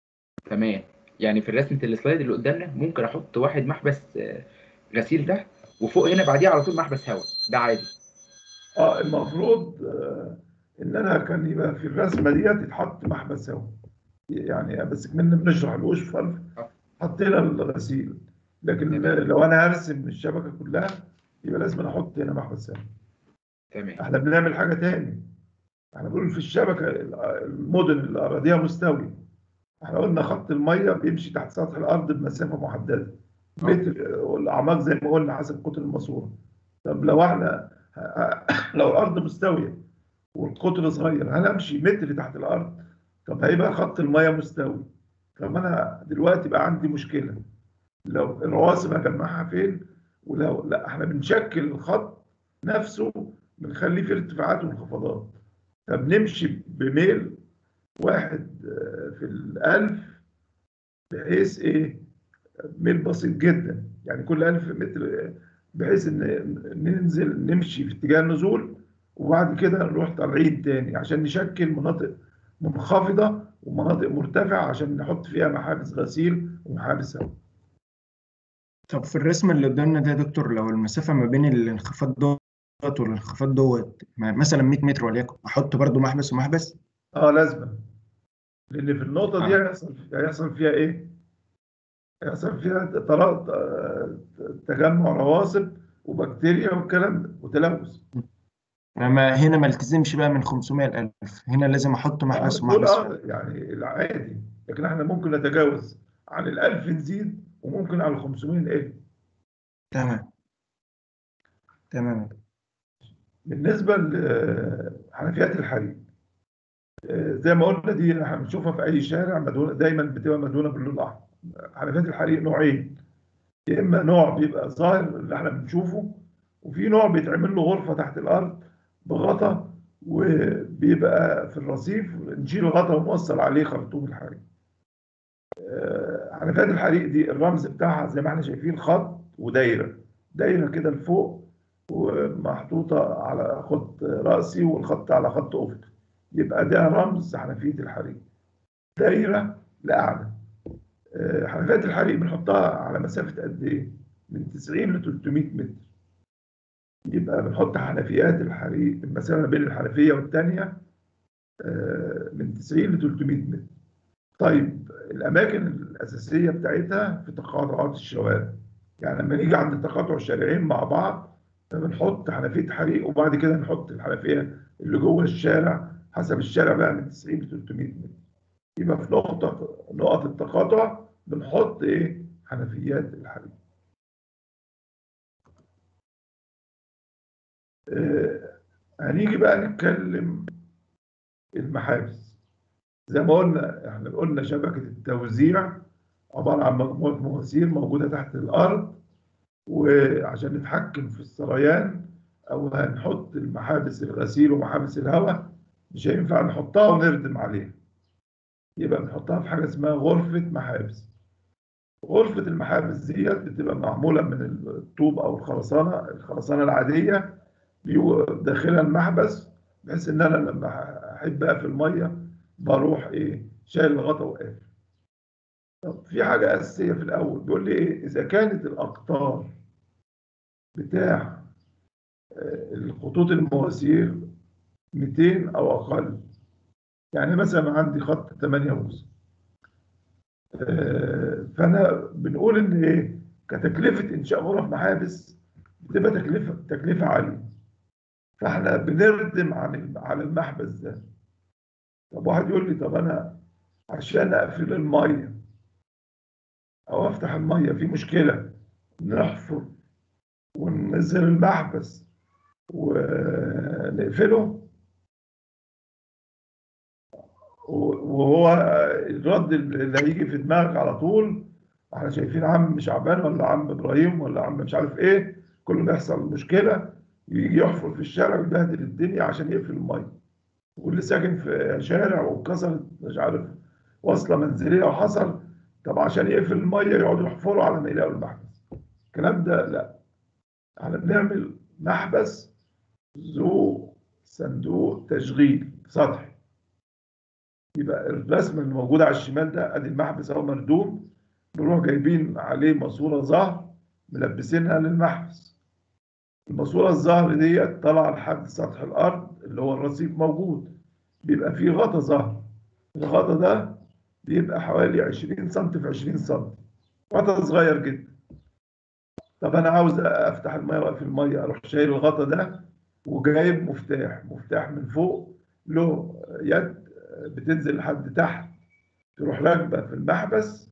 تمام. يعني في رسمه السلايد اللي قدامنا ممكن احط واحد محبس آه، غسيل ده، وفوق هنا بعديه على طول محبس هواء، ده عادي. اه المفروض آه، ان انا كان يبقى في الرسمه ديت يتحط محبس هواء، يعني بس كنا بنشرح الوش فرف آه، حطينا الغسيل، لكن تمام لو انا هرسم الشبكه كلها يبقى لازم احط هنا محبس هواء. تمام احنا بنعمل حاجه تاني، احنا بنقول في الشبكه المدن اللي اراضيها مستويه، احنا قلنا خط الميه بيمشي تحت سطح الارض بمسافه محدده اه متر، والاعماق زي ما قلنا حسب قطر الماسوره. طب لو احنا لو الارض مستويه والقطر صغير هل امشي متر تحت الارض؟ طب هيبقى خط الميه مستوي. طب انا دلوقتي بقى عندي مشكله، لو الرواسب هجمعها فين؟ ولو لا احنا بنشكل الخط نفسه، بنخليه فيه ارتفاعات وانخفاضات، فبنمشي بميل واحد آه، في الألف، بحيث إيه؟ ميل بسيط جدا، يعني كل ألف متر، بحيث إن ننزل نمشي في اتجاه النزول، وبعد كده نروح طالعين تاني عشان نشكل مناطق منخفضة ومناطق مرتفعة عشان نحط فيها محابس غسيل ومحابس هواء. طب في الرسم اللي قدامنا ده يا دكتور، لو المسافة ما بين الانخفاض دوت والانخفاض دوت مثلا مية متر وليكن، أحط برضو محبس ومحبس؟ اه لازم، لأن في النقطة دي اه هيحصل هيحصل فيها إيه؟ هيحصل فيها طرا- آه، تجمع رواسب وبكتيريا والكلام ده وتلوث. أنا هنا ما التزمش بقى من خمسمية ل ألف، هنا لازم أحط اه محبس دول ومحبس اه فوق. يعني العادي، لكن احنا ممكن نتجاوز عن ال ألف نزيد، وممكن على ال خمسمية نقل. تمام تمام. بالنسبه لحنفيات الحريق، آه، زي ما قلنا دي احنا بنشوفها في اي شارع مدهونه، دايما بتبقى مدهونه باللون الاحمر. حنفيات الحريق نوعين، يا اما نوع بيبقى ظاهر اللي احنا بنشوفه، وفي نوع بيتعمل له غرفه تحت الارض بغطا، وبيبقى في الرصيف نشيل الغطا ونوصل عليه خرطوم الحريق. حنفيات الحريق دي الرمز بتاعها زي ما احنا شايفين خط ودايره، دايره كده لفوق ومحطوطه على خط راسي والخط على خط افقي، يبقى ده رمز حنفيه الحريق، دايره لاعلى. آه، حنفيات الحريق بنحطها على مسافه قد ايه؟ من تسعين ل تلتمية متر، يبقى بنحط حنفيات الحريق المسافه بين الحنفيه والثانيه من تسعين ل تلتمية متر. طيب الأماكن الأساسية بتاعتها في تقاطعات الشوارع، يعني لما نيجي عند تقاطع الشارعين مع بعض بنحط حنفية حريق، وبعد كده نحط الحنفية اللي جوه الشارع حسب الشارع بقى من تسعين ل تلتمية متر. يبقى في نقطة نقط التقاطع بنحط إيه؟ حنفيات الحريق. آه هنيجي بقى نتكلم المحابس. زي ما قلنا احنا قلنا شبكة التوزيع عبارة عن مجموعة مواسير موجودة تحت الأرض، وعشان نتحكم في السريان او هنحط المحابس الغسيل ومحابس الهواء مش هينفع نحطها ونردم عليها، يبقى بنحطها في حاجه اسمها غرفه محابس. غرفه المحابس ديت بتبقى معموله من الطوب او الخرسانه الخرسانه العاديه، بيبقى داخلها المحبس، بحيث ان انا لما احب اقفل الميه بروح ايه شايل الغطا وقافل. طب في حاجه اساسيه في الاول بيقول لي ايه؟ اذا كانت الاقطار بتاع الخطوط المواسير ميتين او اقل، يعني مثلا عندي خط تمانية بوصه، آه، فانا بنقول ان ايه كتكلفه انشاء غرف محابس بتبقى تكلفه تكلفه عاليه، فاحنا بنردم عن على المحبس ده. طب واحد يقول لي طب انا عشان اقفل الميه او افتح الميه في مشكله، نحفر وننزل المحبس ونقفله؟ وهو الرد اللي هيجي في دماغك على طول احنا شايفين عم شعبان ولا عم ابراهيم ولا عم مش عارف ايه، كل ما يحصل مشكله يجي يحفر في الشارع ويبهدل الدنيا عشان يقفل الميه، واللي ساكن في شارع واتكسرت مش عارف وصله منزليه وحصل، طب عشان يقفل الميه يقعدوا يحفروا على ما يلاقوا المحبس. الكلام ده لا، احنا بنعمل محبس ذو صندوق تشغيل سطحي، يبقى الرسمه اللي موجوده على الشمال ده ادي المحبس اهو مردوم، نروح جايبين عليه ماسوره زهر ملبسينها للمحبس. الماسوره الزهر ديت طالعه لحد سطح الارض اللي هو الرصيف موجود، بيبقى فيه غطا زهر. الغطا ده بيبقى حوالي عشرين سم في عشرين سم، غطا صغير جدا. طب انا عاوز افتح الميه واقفل الميه، اروح شايل الغطا ده وجايب مفتاح، مفتاح من فوق له يد بتنزل لحد تحت، تروح راكبه في المحبس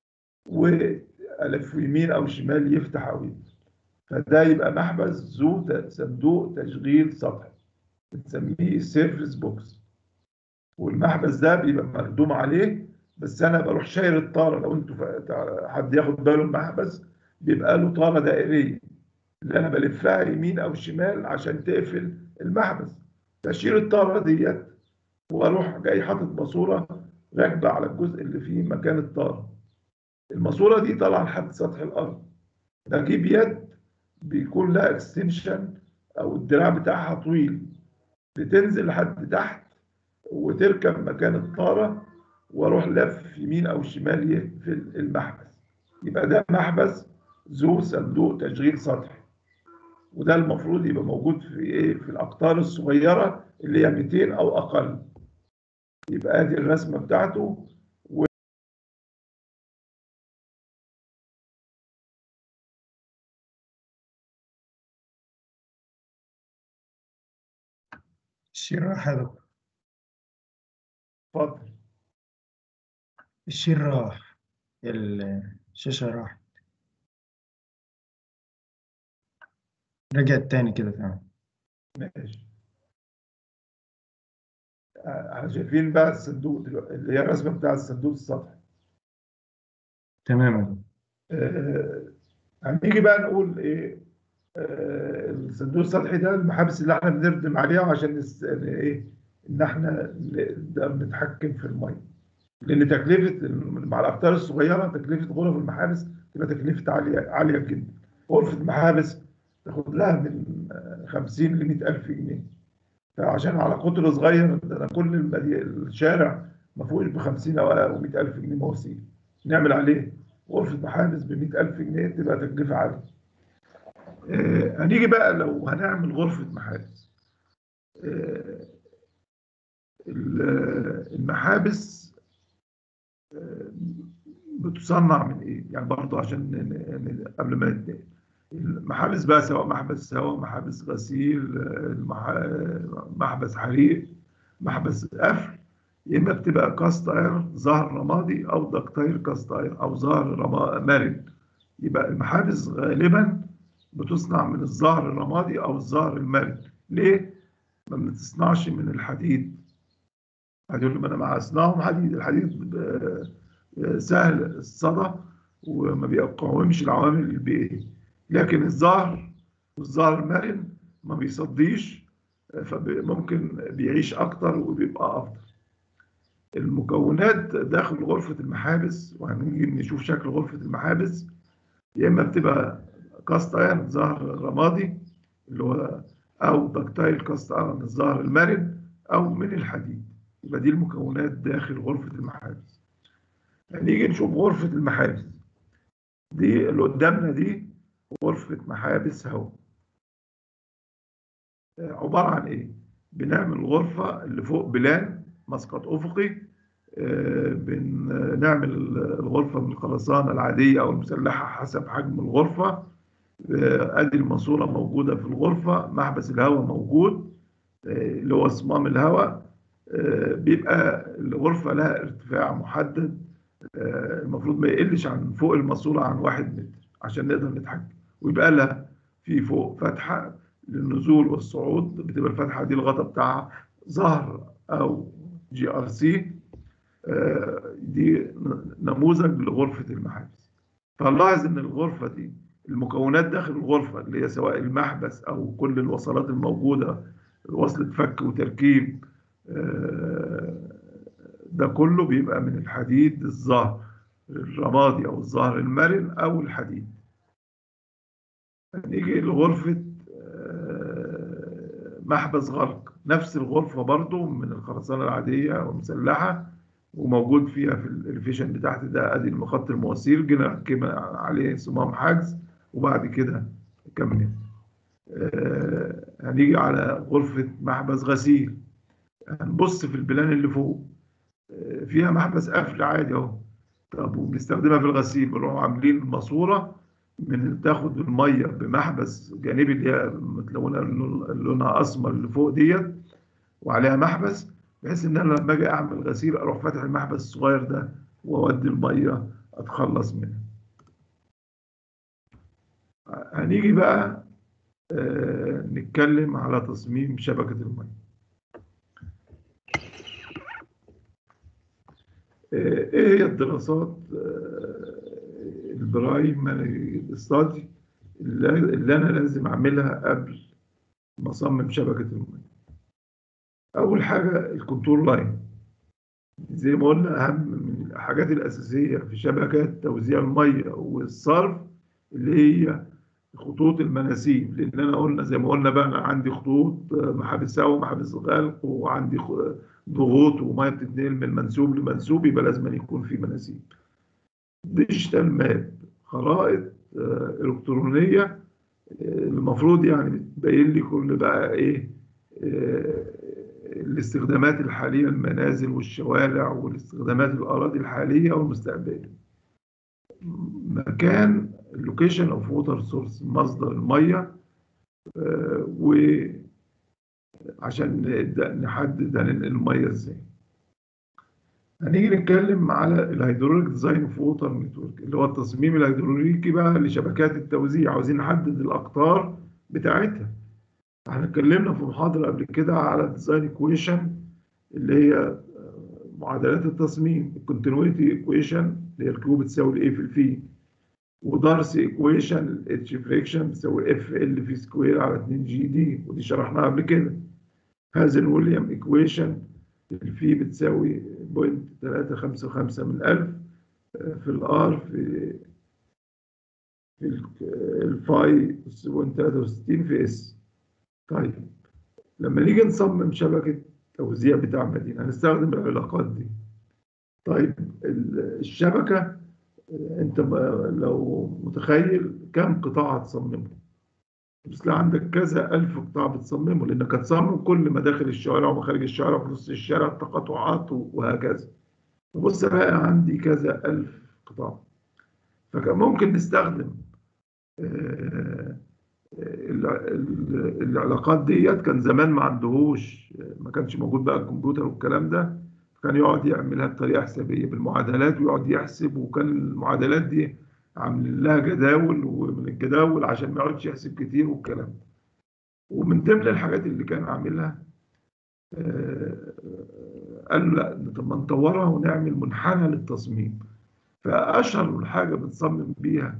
والف يمين او شمال يفتح او يقفل. فده يبقى محبس ذو صندوق تشغيل سطحي، بنسميه سيرفيس بوكس. والمحبس ده بيبقى مخدوم عليه، بس انا بروح شايل الطاره. لو انتوا حد ياخد باله المحبس بيبقى له طاره دائريه اللي انا بلفها يمين او شمال عشان تقفل المحبس، بشيل الطاره ديت واروح جاي حاطط ماسوره راكبه على الجزء اللي فيه مكان الطاره. الماسوره دي طالعه لحد سطح الارض، بجيب يد بيكون لها اكستنشن او الدراع بتاعها طويل، بتنزل لحد تحت وتركب مكان الطاره واروح لف يمين او شمال يقفل المحبس. يبقى ده محبس ذو صندوق تشغيل سطحي، وده المفروض يبقى موجود في ايه، في الاقطار الصغيره اللي هي مئتين او اقل. يبقى ادي الرسمه بتاعته. الشير راح يا دكتور. اتفضل. الشير راح، الشاشة راح، رجعت تاني كده تمام. ماشي. آه، شايفين بقى الصندوق دلوقتي اللي هي الرسمه بتاع الصندوق السطحي. تمام يا دكتور. آه، هنيجي بقى نقول ايه، آه، الصندوق السطحي ده المحابس اللي احنا بنردم عليها عشان نس- ايه، ان احنا نقدر نتحكم في الميه. لان تكلفه مع الاقطار الصغيره تكلفه غرف المحابس تبقى تكلفه عاليه عاليه جدا. غرفه محابس تاخد لها من خمسين ل مئة ألف جنيه، فعشان على قطر صغير ده أنا كل المدي- الشارع ما فيهوش ب خمسين او مئة ألف جنيه مواسير، نعمل عليه غرفه محابس ب مئة ألف جنيه تبقى تكلفه عاليه. آه، هنيجي بقى لو هنعمل غرفه محابس، آه، المحابس بتصنع من ايه؟ يعني برضه عشان ن- ن- قبل ما ننتقل، المحابس بقى سواء محبس هواء، محابس غسيل، آه، المح- محبس حريق، محبس قفل، يا اما بتبقى كاست ايرون ظهر رمادي او دكتاير كاست ايرون او ظهر رما- مرن. يبقى المحابس غالبا بتصنع من الظهر الرمادي او الظهر المرن. ليه؟ ما بتصنعش من الحديد. هتقول لي ما انا مع اصنعهم حديد، الحديد آه، سهل الصدى وما بيقاومش العوامل البيئيه، لكن الزهر والزهر المرن ما بيصديش، فممكن بيعيش اكتر وبيبقى افضل. المكونات داخل غرفه المحابس، وهنيجي نشوف شكل غرفه المحابس، يا اما بتبقى كاست ايرون ظهر رمادي اللي هو، او دكتايل كاست ايرون الظهر المرن، او من الحديد. يبقى دي المكونات داخل غرفه المحابس. هنيجي نشوف غرفه المحابس دي اللي قدامنا دي، غرفه محابس هواء. عباره عن ايه؟ بنعمل غرفه اللي فوق بلان مسقط افقي، آه، بنعمل الغرفه من الخرسانه العاديه او المسلحه حسب حجم الغرفه. آه، ادي الماسوره موجوده في الغرفه، محبس الهواء موجود آه، اللي هو صمام الهواء. آه، بيبقى الغرفه لها ارتفاع محدد، آه، المفروض ما يقلش عن فوق الماسوره عن واحد متر عشان نقدر نتحكم، ويبقى لها في فوق فتحه للنزول والصعود، بتبقى الفتحه دي الغطاء بتاعها ظهر او جي ار سي. دي نموذج لغرفه المحابس. فنلاحظ ان الغرفه دي المكونات داخل الغرفه اللي هي سواء المحبس او كل الوصلات الموجوده، وصلة فك وتركيب، آه، ده كله بيبقى من الحديد الظهر الرمادي او الظهر المرن او الحديد. نيجي لغرفه آه، محبس غرق. نفس الغرفة برضو من الخرسانة العادية ومسلحة، وموجود فيها في الإليفيشن بتاعت ده ادي خط المواسير، جينا ركبنا عليه صمام حجز وبعد كده كمل. آه هنيجي على غرفة محبس غسيل، هنبص في البلان اللي فوق آه فيها محبس قفل عادي اهو. طب وبنستخدمها في الغسيل، بنروح عاملين ماسورة من تاخد المية بمحبس جانبي اللي هي متلونة لونها أسمر اللي فوق ديت وعليها محبس، بحيث ان انا لما اجي اعمل غسيل اروح فاتح المحبس الصغير ده واودي الميه اتخلص منها. هنيجي بقى آه نتكلم على تصميم شبكه الميه. آه ايه هي الدراسات آه البرايمري ستادي اللي, اللي انا لازم اعملها قبل ما اصمم شبكه الميه؟ اول حاجه الكنترول لاين، زي ما قلنا اهم من الحاجات الاساسيه في شبكات توزيع الميه والصرف اللي هي خطوط المناسيب، لان انا قلنا زي ما قلنا بقى انا عندي خطوط محابس هواء ومحابس غلق وعندي ضغوط وميه بتتنقل من منسوب لمنسوب، يبقى لازم يكون في مناسيب. ديجيتال ماب، خرائط الكترونيه المفروض يعني بتبين لي كل بقى ايه الاستخدامات الحالية، المنازل والشوارع والاستخدامات الأراضي الحالية والمستقبلية. مكان اللوكيشن اوف ووتر سورس، مصدر المية، وعشان نبدأ نحدد هننقل المية ازاي. هنيجي نتكلم على الهيدروليك ديزاين اوف ووتر نتورك، اللي هو التصميم الهيدروليكي بقى لشبكات التوزيع، عاوزين نحدد الأقطار بتاعتها. احنا اتكلمنا في محاضرة قبل كده على الديزاين ايكويشن اللي هي معادلات التصميم، الكونتينيوتي ايكويشن اللي هي الكيو بتساوي الاي في الفي، ودارسي ايكويشن الاتش فريكشن بتساوي اف ال في سكوير على اتنين جي دي، ودي شرحناها قبل كده. هازن ويليام ايكويشن الفي بتساوي صفر فاصلة تلاتة خمسة خمسة من ألف في الار في في الفاي صفر فاصلة تلاتة وستين في اس. طيب لما نيجي نصمم شبكة توزيع بتاع مدينة هنستخدم العلاقات دي. طيب الشبكة انت لو متخيل كم قطاع هتصممه، بس لا عندك كذا ألف قطاع بتصممه، لأنك هتصمم كل مداخل الشوارع ومخارج الشوارع وفي نص الشارع التقاطعات وهكذا. بص بقى عندي كذا ألف قطاع، فكان ممكن نستخدم العلاقات ديت. كان زمان ما عندهوش، ما كانش موجود بقى الكمبيوتر والكلام ده، كان يقعد يعملها بطريقه حسابيه بالمعادلات ويقعد يحسب، وكان المعادلات دي عاملين لها جداول، ومن الجداول عشان ما يقعدش يحسب كتير والكلام ده. ومن ضمن الحاجات اللي كان عاملها قال لا طب ما نطورها ونعمل منحنى للتصميم. فاشهر حاجه بنصمم بيها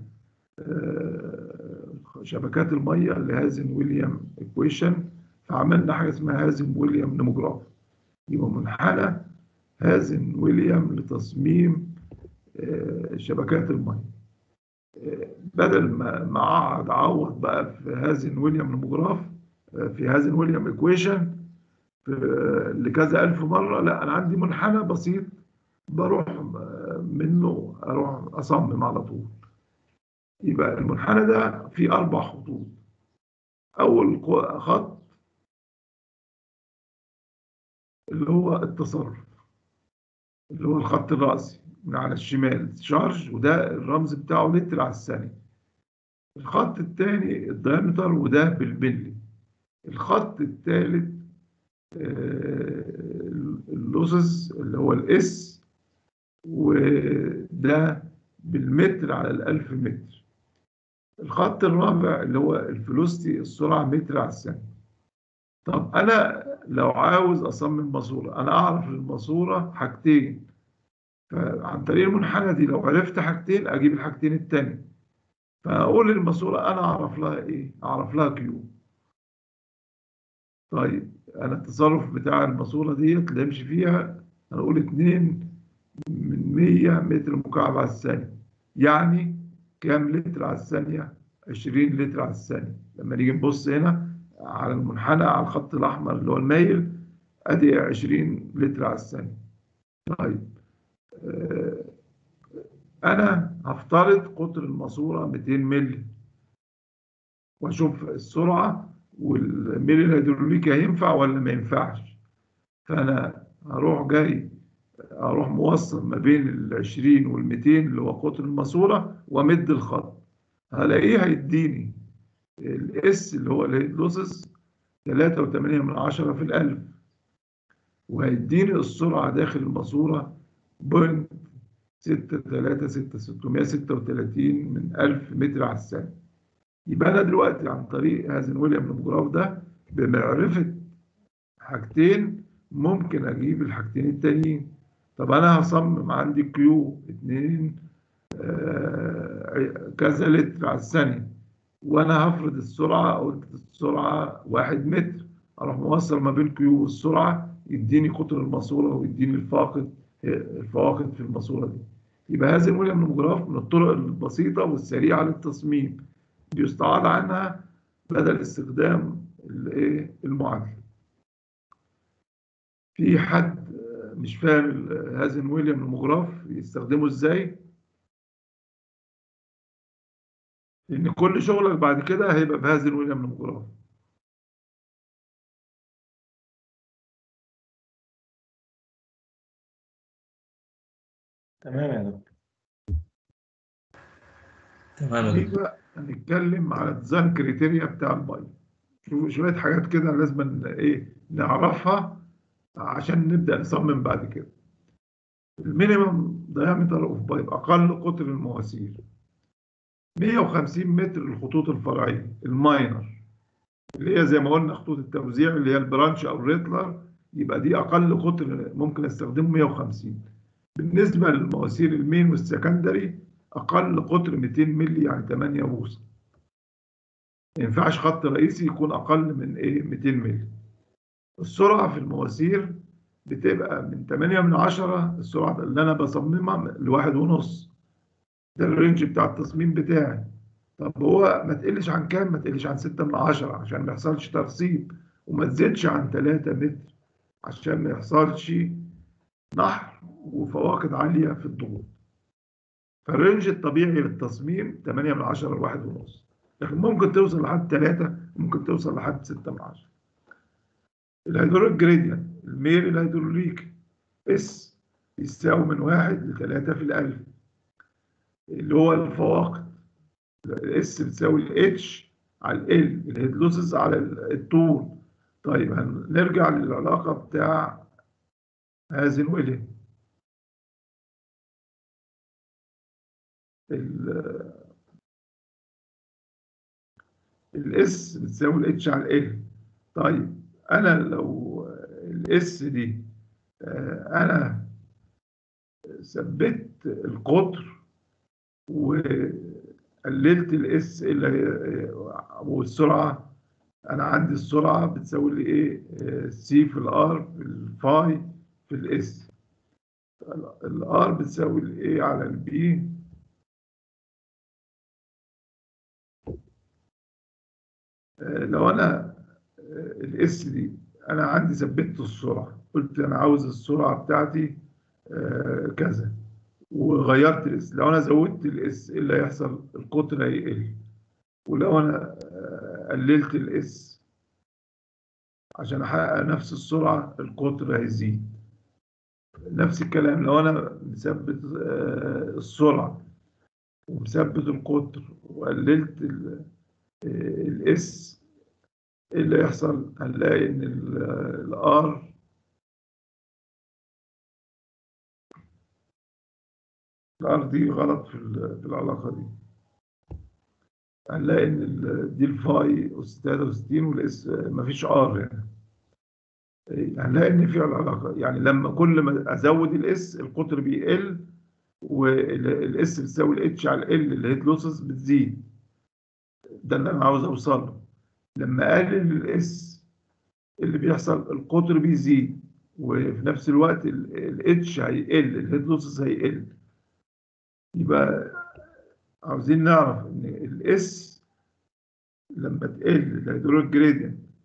شبكات الميه اللي هازن ويليام ايكويشن، فعملنا حاجه اسمها هازن ويليام نيموجراف، يبقى منحنى هازن ويليام لتصميم شبكات الميه. بدل ما ما اقعد اعوض بقى في هازن ويليام نيموجراف في هازن ويليام ايكويشن لكذا الف مره، لا انا عندي منحنى بسيط بروح منه اروح اصمم على طول. يبقى المنحنى ده فيه أربع خطوط. أول خط اللي هو التصرف، اللي هو الخط الرأسي من على الشمال تشارج، وده الرمز بتاعه لتر على الثانية. الخط الثاني الدايمتر وده بالملي. الخط الثالث اللوسز اللي هو الاس، وده بالمتر على الألف متر. الخط الرابع اللي هو الفلوستي السرعة متر على الثانية. طب أنا لو عاوز أصمم ماسورة، أنا أعرف الماسورة حاجتين، فعن طريق المنحنى دي لو عرفت حاجتين أجيب الحاجتين التانية. فأقول الماسورة أنا أعرف لها إيه؟ أعرف لها كيو. طيب أنا التصرف بتاع الماسورة ديت اللي يمشي فيها هنقول اتنين من مية متر مكعب على الثانية، يعني كام لتر على الثانية؟ عشرين لتر على الثانية. لما نيجي نبص هنا على المنحنى على الخط الأحمر اللي هو المايل أدي عشرين لتر على الثانية. طيب آه، أنا هفترض قطر الماسورة مئتين مللي وأشوف السرعة والميل الهيدروليكي هينفع ولا ما ينفعش. فأنا هروح جاي أروح موصل ما بين العشرين والمئتين اللي هو قطر الماسورة وأمد الخط، هلاقيه هيديني الاس اللي هو الهيد لوسز ثلاثة وثمانية من عشرة في الألف، وهيديني السرعة داخل الماسورة بوينت ستة ثلاثة ستة ستمائة وستة وثلاثين من ألف متر على الثانية. يبقى أنا دلوقتي عن طريق هازن ويليام نوموجراف ده بمعرفة حاجتين ممكن أجيب الحاجتين التانيين. طب أنا هصمم عندي كيو اتنين آه كذا لتر على الثانية، وأنا هفرض السرعة، قلت السرعة واحد متر، أروح موصل ما بين كيو والسرعة يديني قطر الماسورة ويديني الفاقد الفواقد في الماسورة دي. يبقى هازن ويليام نوموجراف من الطرق البسيطة والسريعة للتصميم بيستعاض عنها بدل استخدام الايه المعادلة. في حد مش فاهم هازن ويليام نوموجراف يستخدمه ازاي؟ لان كل شغلك بعد كده هيبقى بهازن ويليام نوموجراف. تمام يا دكتور. تمام يا دي دكتور. بقى هنتكلم على الديزاين كريتيريا بتاع البايب. شوفوا شويه حاجات كده لازم ايه نعرفها عشان نبدا نصمم بعد كده. المينيمم دايمتر اوف بايب، اقل قطر المواسير مئة وخمسين متر. الخطوط الفرعيه الماينر اللي هي زي ما قلنا خطوط التوزيع اللي هي البرانش او الريتلر، يبقى دي اقل قطر ممكن استخدمه مئة وخمسين. بالنسبه للمواسير المين والسكندري اقل قطر مئتين مللي يعني ثمانية بوصه. ما ينفعش خط رئيسي يكون اقل من ايه مئتين مللي. السرعه في المواسير بتبقى من ثمانية من عشرة، السرعه اللي انا بصممها لواحد ونص، ده الرينج بتاع التصميم بتاعي. طب هو ما تقلش عن كام؟ ما تقلش عن ستة من عشرة عشان ما يحصلش ترسيب، وما تزيدش عن ثلاثة متر عشان ما يحصلش نحر وفواقد عالية في الضغوط. فالرينج الطبيعي للتصميم ثمانية من عشرة لواحد ونص، لكن ممكن توصل لحد ثلاثة، ممكن توصل لحد ستة من عشرة. الهيدروليك جريدينت الميل الهيدروليكي اس يساوي من واحد لثلاثة في الألف، اللي هو الفواقد. الاس بتساوي الاتش على ال، الهيد لوسز على الطول. طيب هنرجع للعلاقة بتاع هازن ويليام. الاس بتساوي الاتش على ال. طيب انا لو الاس دي انا ثبت القطر وقللت الاس والسرعه، انا عندي السرعه بتساوي لي ايه سي في الار في الفاي في الاس. الار بتساوي الايه على البي لو انا الاس دي انا عندي ثبت السرعه، قلت انا عاوز السرعه بتاعتي كذا وغيرت الاس. لو انا زودت الاس ايه اللي هيحصل؟ القطر هيقل. ولو انا قللت الاس عشان احقق نفس السرعه القطر هيزيد. نفس الكلام لو انا مثبت السرعه ومثبت القطر وقللت الاس ايه اللي يحصل؟ هنلاقي ان الار الار دي غلط في في العلاقه دي. هنلاقي ان دي الفاي اس ثلاثة وستين والاس مفيش ار يعني. هنلاقي ان في العلاقه يعني لما كل ما ازود الاس القطر بيقل، والاس بتساوي الاتش على ال الهيد لوسز بتزيد. ده اللي انا عاوز اوصل له. لما اقلل الاس اللي بيحصل القطر بيزيد، وفي نفس الوقت الاتش هيقل الهيد لوسز هيقل. يبقى عاوزين نعرف ان الاس لما تقل الهيدروليك جريدينت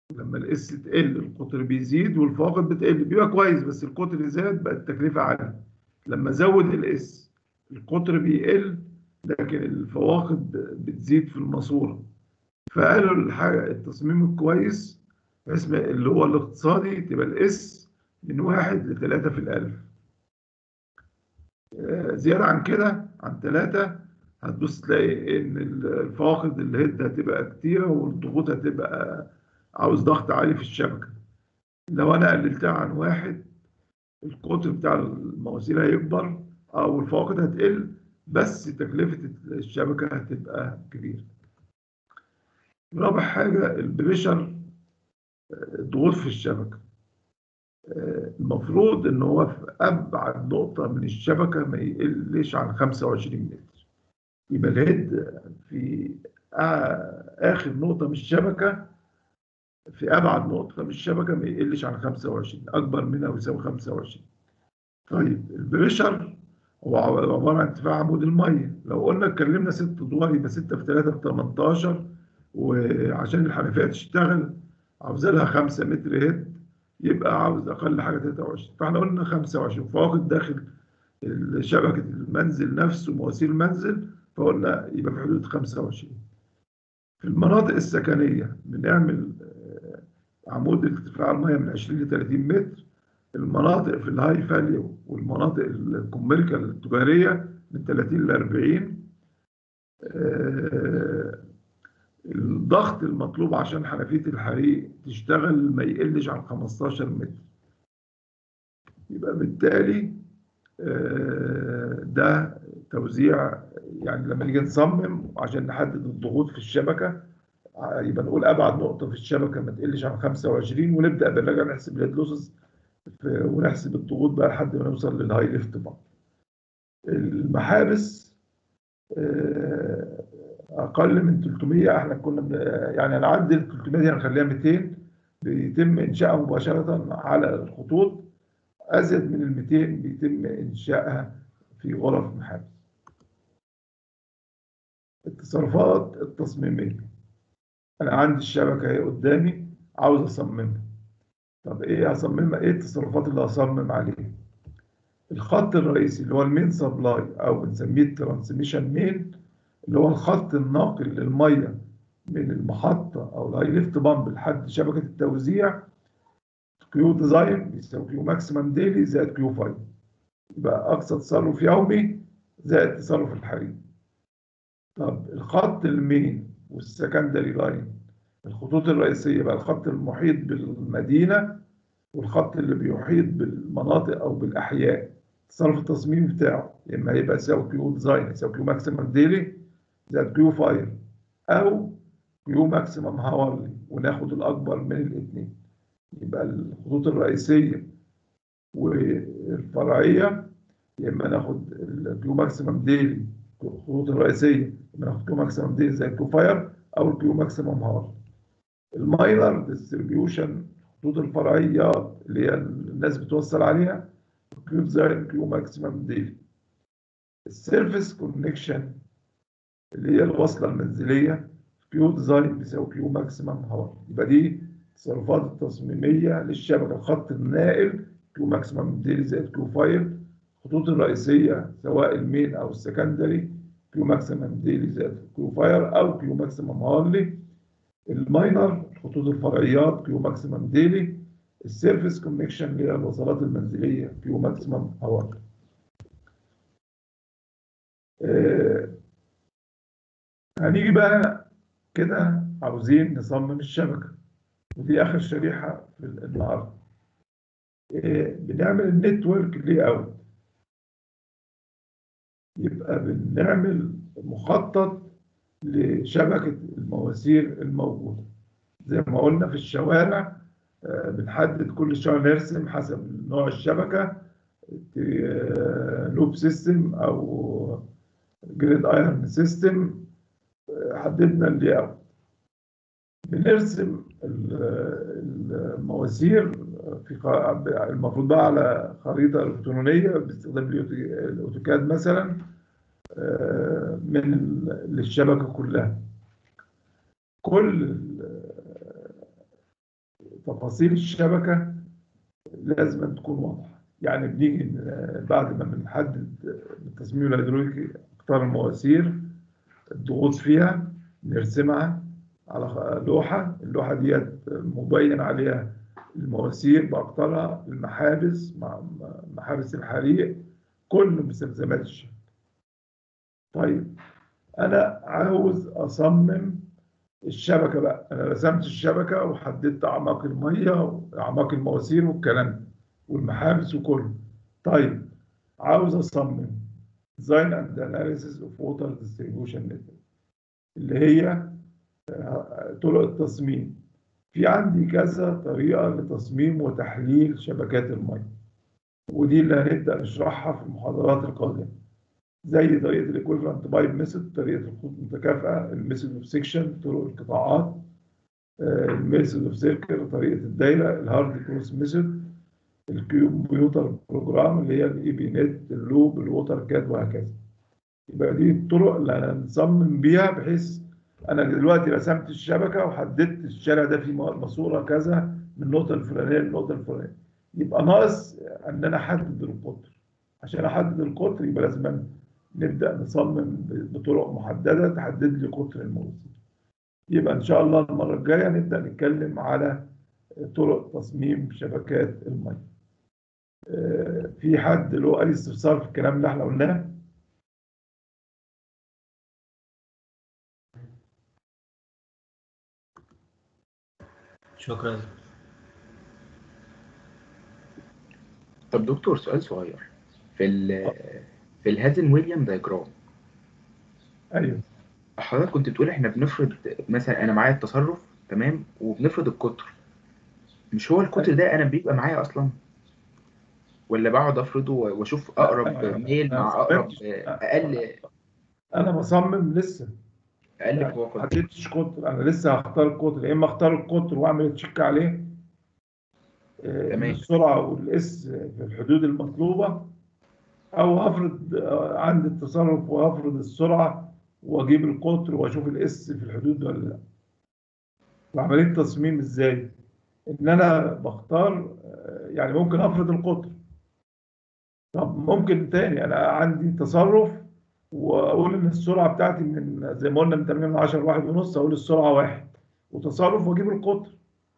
لما الاس تقل القطر بيزيد والفواقد بتقل، بيبقى كويس، بس القطر زاد بقت التكلفة عالية. لما زود الاس القطر بيقل لكن الفواقد بتزيد في الماسورة. فقالوا الحاجة التصميم الكويس بحيث اللي هو الاقتصادي تبقى الاس من واحد لثلاثة في الألف. زيادة عن كده عن ثلاثة هتبص تلاقي إن الفواقد الهيد هتبقى كتيرة والضغوط هتبقى عاوز ضغط عالي في الشبكة. لو أنا قللتها عن واحد القطر بتاع المواسير هيكبر أو الفواقد هتقل، بس تكلفة الشبكة هتبقى كبيرة. رابع حاجة البريشر، الضغوط في الشبكة. المفروض إن هو في أبعد نقطة من الشبكة ما يقلش عن خمسة وعشرين متر. يبقى الهيد في آخر نقطة من الشبكة، في أبعد نقطة من الشبكة ما يقلش عن خمسة وعشرين، أكبر منها ويساوي خمسة وعشرين. طيب البريشر هو عبارة عن ارتفاع عمود المية. لو قلنا اتكلمنا ست أدوار يبقى ستة في ثلاثة ب تمنتاشر، وعشان الحنفية تشتغل عاوزة لها خمسة متر هيد، يبقى عاوز أقل حاجة تلاتة وعشرين، فاحنا قلنا خمسة وعشرين فواقد داخل شبكة المنزل نفسه مواسير المنزل، فقلنا يبقى في حدود خمسة وعشرين. في المناطق السكنية بنعمل عمود ارتفاع المية من عشرين ل ثلاثين متر. المناطق في الهاي فاليو والمناطق الكوميرشال التجارية من ثلاثين ل أربعين. الضغط المطلوب عشان حنفية الحريق تشتغل ما يقلش عن خمستاشر متر. يبقى بالتالي ده توزيع، يعني لما نيجي نصمم عشان نحدد الضغوط في الشبكة يبقى نقول أبعد نقطة في الشبكة ما تقلش عن خمسة وعشرين، ونبدأ بالراجع نحسب الهيد لوسز ونحسب الضغوط بقى لحد ما نوصل للهاي ليفت بقى. المحابس أقل من ثلاثمية، احنا كنا يعني هنعدل ثلاثمية دي هنخليها مئتين، بيتم إنشائها مباشرة على الخطوط. أزيد من ال مئتين بيتم إنشائها في غرف محابس. التصرفات التصميمية، أنا عندي الشبكة هي قدامي عاوز أصممها. طب إيه هصممها؟ إيه التصرفات اللي هصمم عليها؟ الخط الرئيسي اللي هو المين سبلاي أو بنسميه الترانسميشن مين، اللي هو الخط الناقل للمية من المحطة أو الهاي ليفت بامب لحد شبكة التوزيع. كيو ديزاين بيساوي كيو ماكسيمم ديلي زائد كيو فايف، يبقى أقصى تصرف يومي زائد تصرف الحريق. طب الخط المين والسكندري لاين، الخطوط الرئيسية بقى الخط المحيط بالمدينة والخط اللي بيحيط بالمناطق أو بالأحياء، التصرف التصميمي بتاعه يا إما هيبقى يساوي كيو ديزاين يساوي كيو ماكسيمم ديلي زائد كيو فايف أو كيو ماكسيمم هاورلي، وناخد الأكبر من الاثنين. يبقى الخطوط الرئيسية والفرعية يا إما ناخد الكيو ماكسيمم ديلي الخطوط الرئيسية يبقى ناخد كيو ماكسيمم ديلي زائد كيو فاير أو الكيو ماكسيمم هاورلي. الماينر ديستريبيوشن خطوط الفرعيات اللي هي الناس بتوصل عليها كيو ديزاين كيو ماكسيمم ديلي. السيرفيس كونكشن اللي هي الوصلة المنزلية كيو ديزاين بيساوي كيو ماكسيمم هاور. يبقى دي التصرفات التصميمية للشبكة. الخط الناقل كيو ماكسيمم ديلي زائد كيو فايل. الخطوط الرئيسية سواء المين أو السكندري كيو ماكسيمم ديلي زائد كيو فاير أو كيو ماكسيمم هاورلي. الماينر الخطوط الفرعيات كيو ماكسيمم ديلي. السيرفيس كونكشن اللي هي الوصلات المنزلية كيو ماكسيمم هاورلي. آه هنيجي بقى كده عاوزين نصمم الشبكة، ودي آخر شريحة في النهارده. آه بنعمل النتورك لي اوت. يبقى بنعمل مخطط لشبكة المواسير الموجودة. زي ما قلنا في الشوارع آه بنحدد كل شوارع نرسم حسب نوع الشبكة، آه لوب سيستم أو جريد ايرون سيستم. حددنا اللي اوت. بنرسم المواسير في المفروض بقى على خريطة إلكترونية باستخدام الأوتوكاد مثلا من للشبكة كلها. كل تفاصيل الشبكة لازم تكون واضحة. يعني بنيجي بعد ما بنحدد التصميم الهيدروليكي اقطار المواسير، الضغوط فيها نرسمها على لوحة، اللوحة ديت مبين عليها المواسير بأقطارها، المحابس مع محابس الحريق، كل مستلزمات الشبكة. طيب أنا عاوز أصمم الشبكة بقى، أنا رسمت الشبكة وحددت أعماق المية وأعماق المواسير والكلام ده والمحابس وكله. طيب عاوز أصمم Design and Analysis of Water Distribution Network اللي هي طرق التصميم. في عندي كذا طريقة لتصميم وتحليل شبكات المية، ودي اللي هنبدأ نشرحها في المحاضرات القادمة، زي طريقة الإيكويفالنت بايب ميثود، طريقة الخطوط المتكافئة، الميثود اوف سيكشن، طرق القطاعات، الميثود اوف سيركل، طريقة الدايرة، الهارد كروس ميثود، الكمبيوتر بروجرام اللي هي الاي بي نت، اللوب، الووتر كات، وهكذا. يبقى دي الطرق اللي هنصمم بيها، بحيث انا دلوقتي رسمت الشبكه وحددت الشارع ده فيه ماسوره كذا من النقطه الفلانيه للنقطه الفلانيه، يبقى ناقص ان انا احدد القطر. عشان احدد القطر يبقى لازم نبدا نصمم بطرق محدده تحدد لي قطر المواسير. يبقى ان شاء الله المره الجايه نبدا نتكلم على طرق تصميم شبكات المياه. في حد له اي استفسار في الكلام اللي احنا قلناه؟ شكرا. طب دكتور سؤال صغير، في ال في الهازن ويليام دايجرام، ايوه حضرتك كنت بتقول احنا بنفرض مثلا، انا معايا التصرف تمام وبنفرض القطر، مش هو القطر ده انا بيبقى معايا اصلا، ولا بقعد افرضه واشوف لا اقرب انا ميل ما مع اقرب صممتش، اقل انا بصمم لسه، اقل يعني قوه ما قدر. حددتش قطر، انا لسه هختار القطر. يا اما اختار القطر واعمل تشيك عليه آه، ان تمام السرعه والاس في الحدود المطلوبه، او هفرض آه، عندي التصرف وهفرض السرعه واجيب القطر واشوف الاس في الحدود ولا لا. وعمليه التصميم ازاي؟ ان انا بختار آه، يعني ممكن افرض القطر. طب ممكن تاني انا عندي تصرف واقول ان السرعه بتاعتي من زي ما قلنا من ثمانية من عشرة لواحد ونص، اقول السرعه واحد وتصرف واجيب القطر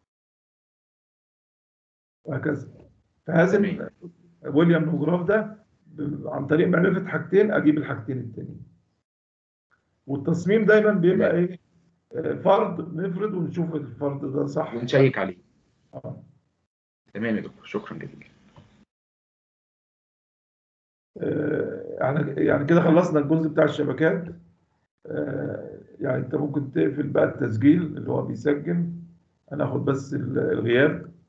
وهكذا. تمام. فهذا ويليام نوجراف ده ب- عن طريق معرفه حاجتين اجيب الحاجتين التانيين. والتصميم دايما بيبقى تمام ايه؟ آه، فرض نفرض ونشوف الفرض ده صح ولا ونشيك عليه. اه. تمام يا دكتور، شكرا جزيلا. آه، يعني يعني كده خلصنا الجزء بتاع الشبكات. آه، يعني انت ممكن تقفل بقى التسجيل اللي هو بيسجل، هناخد بس الغياب.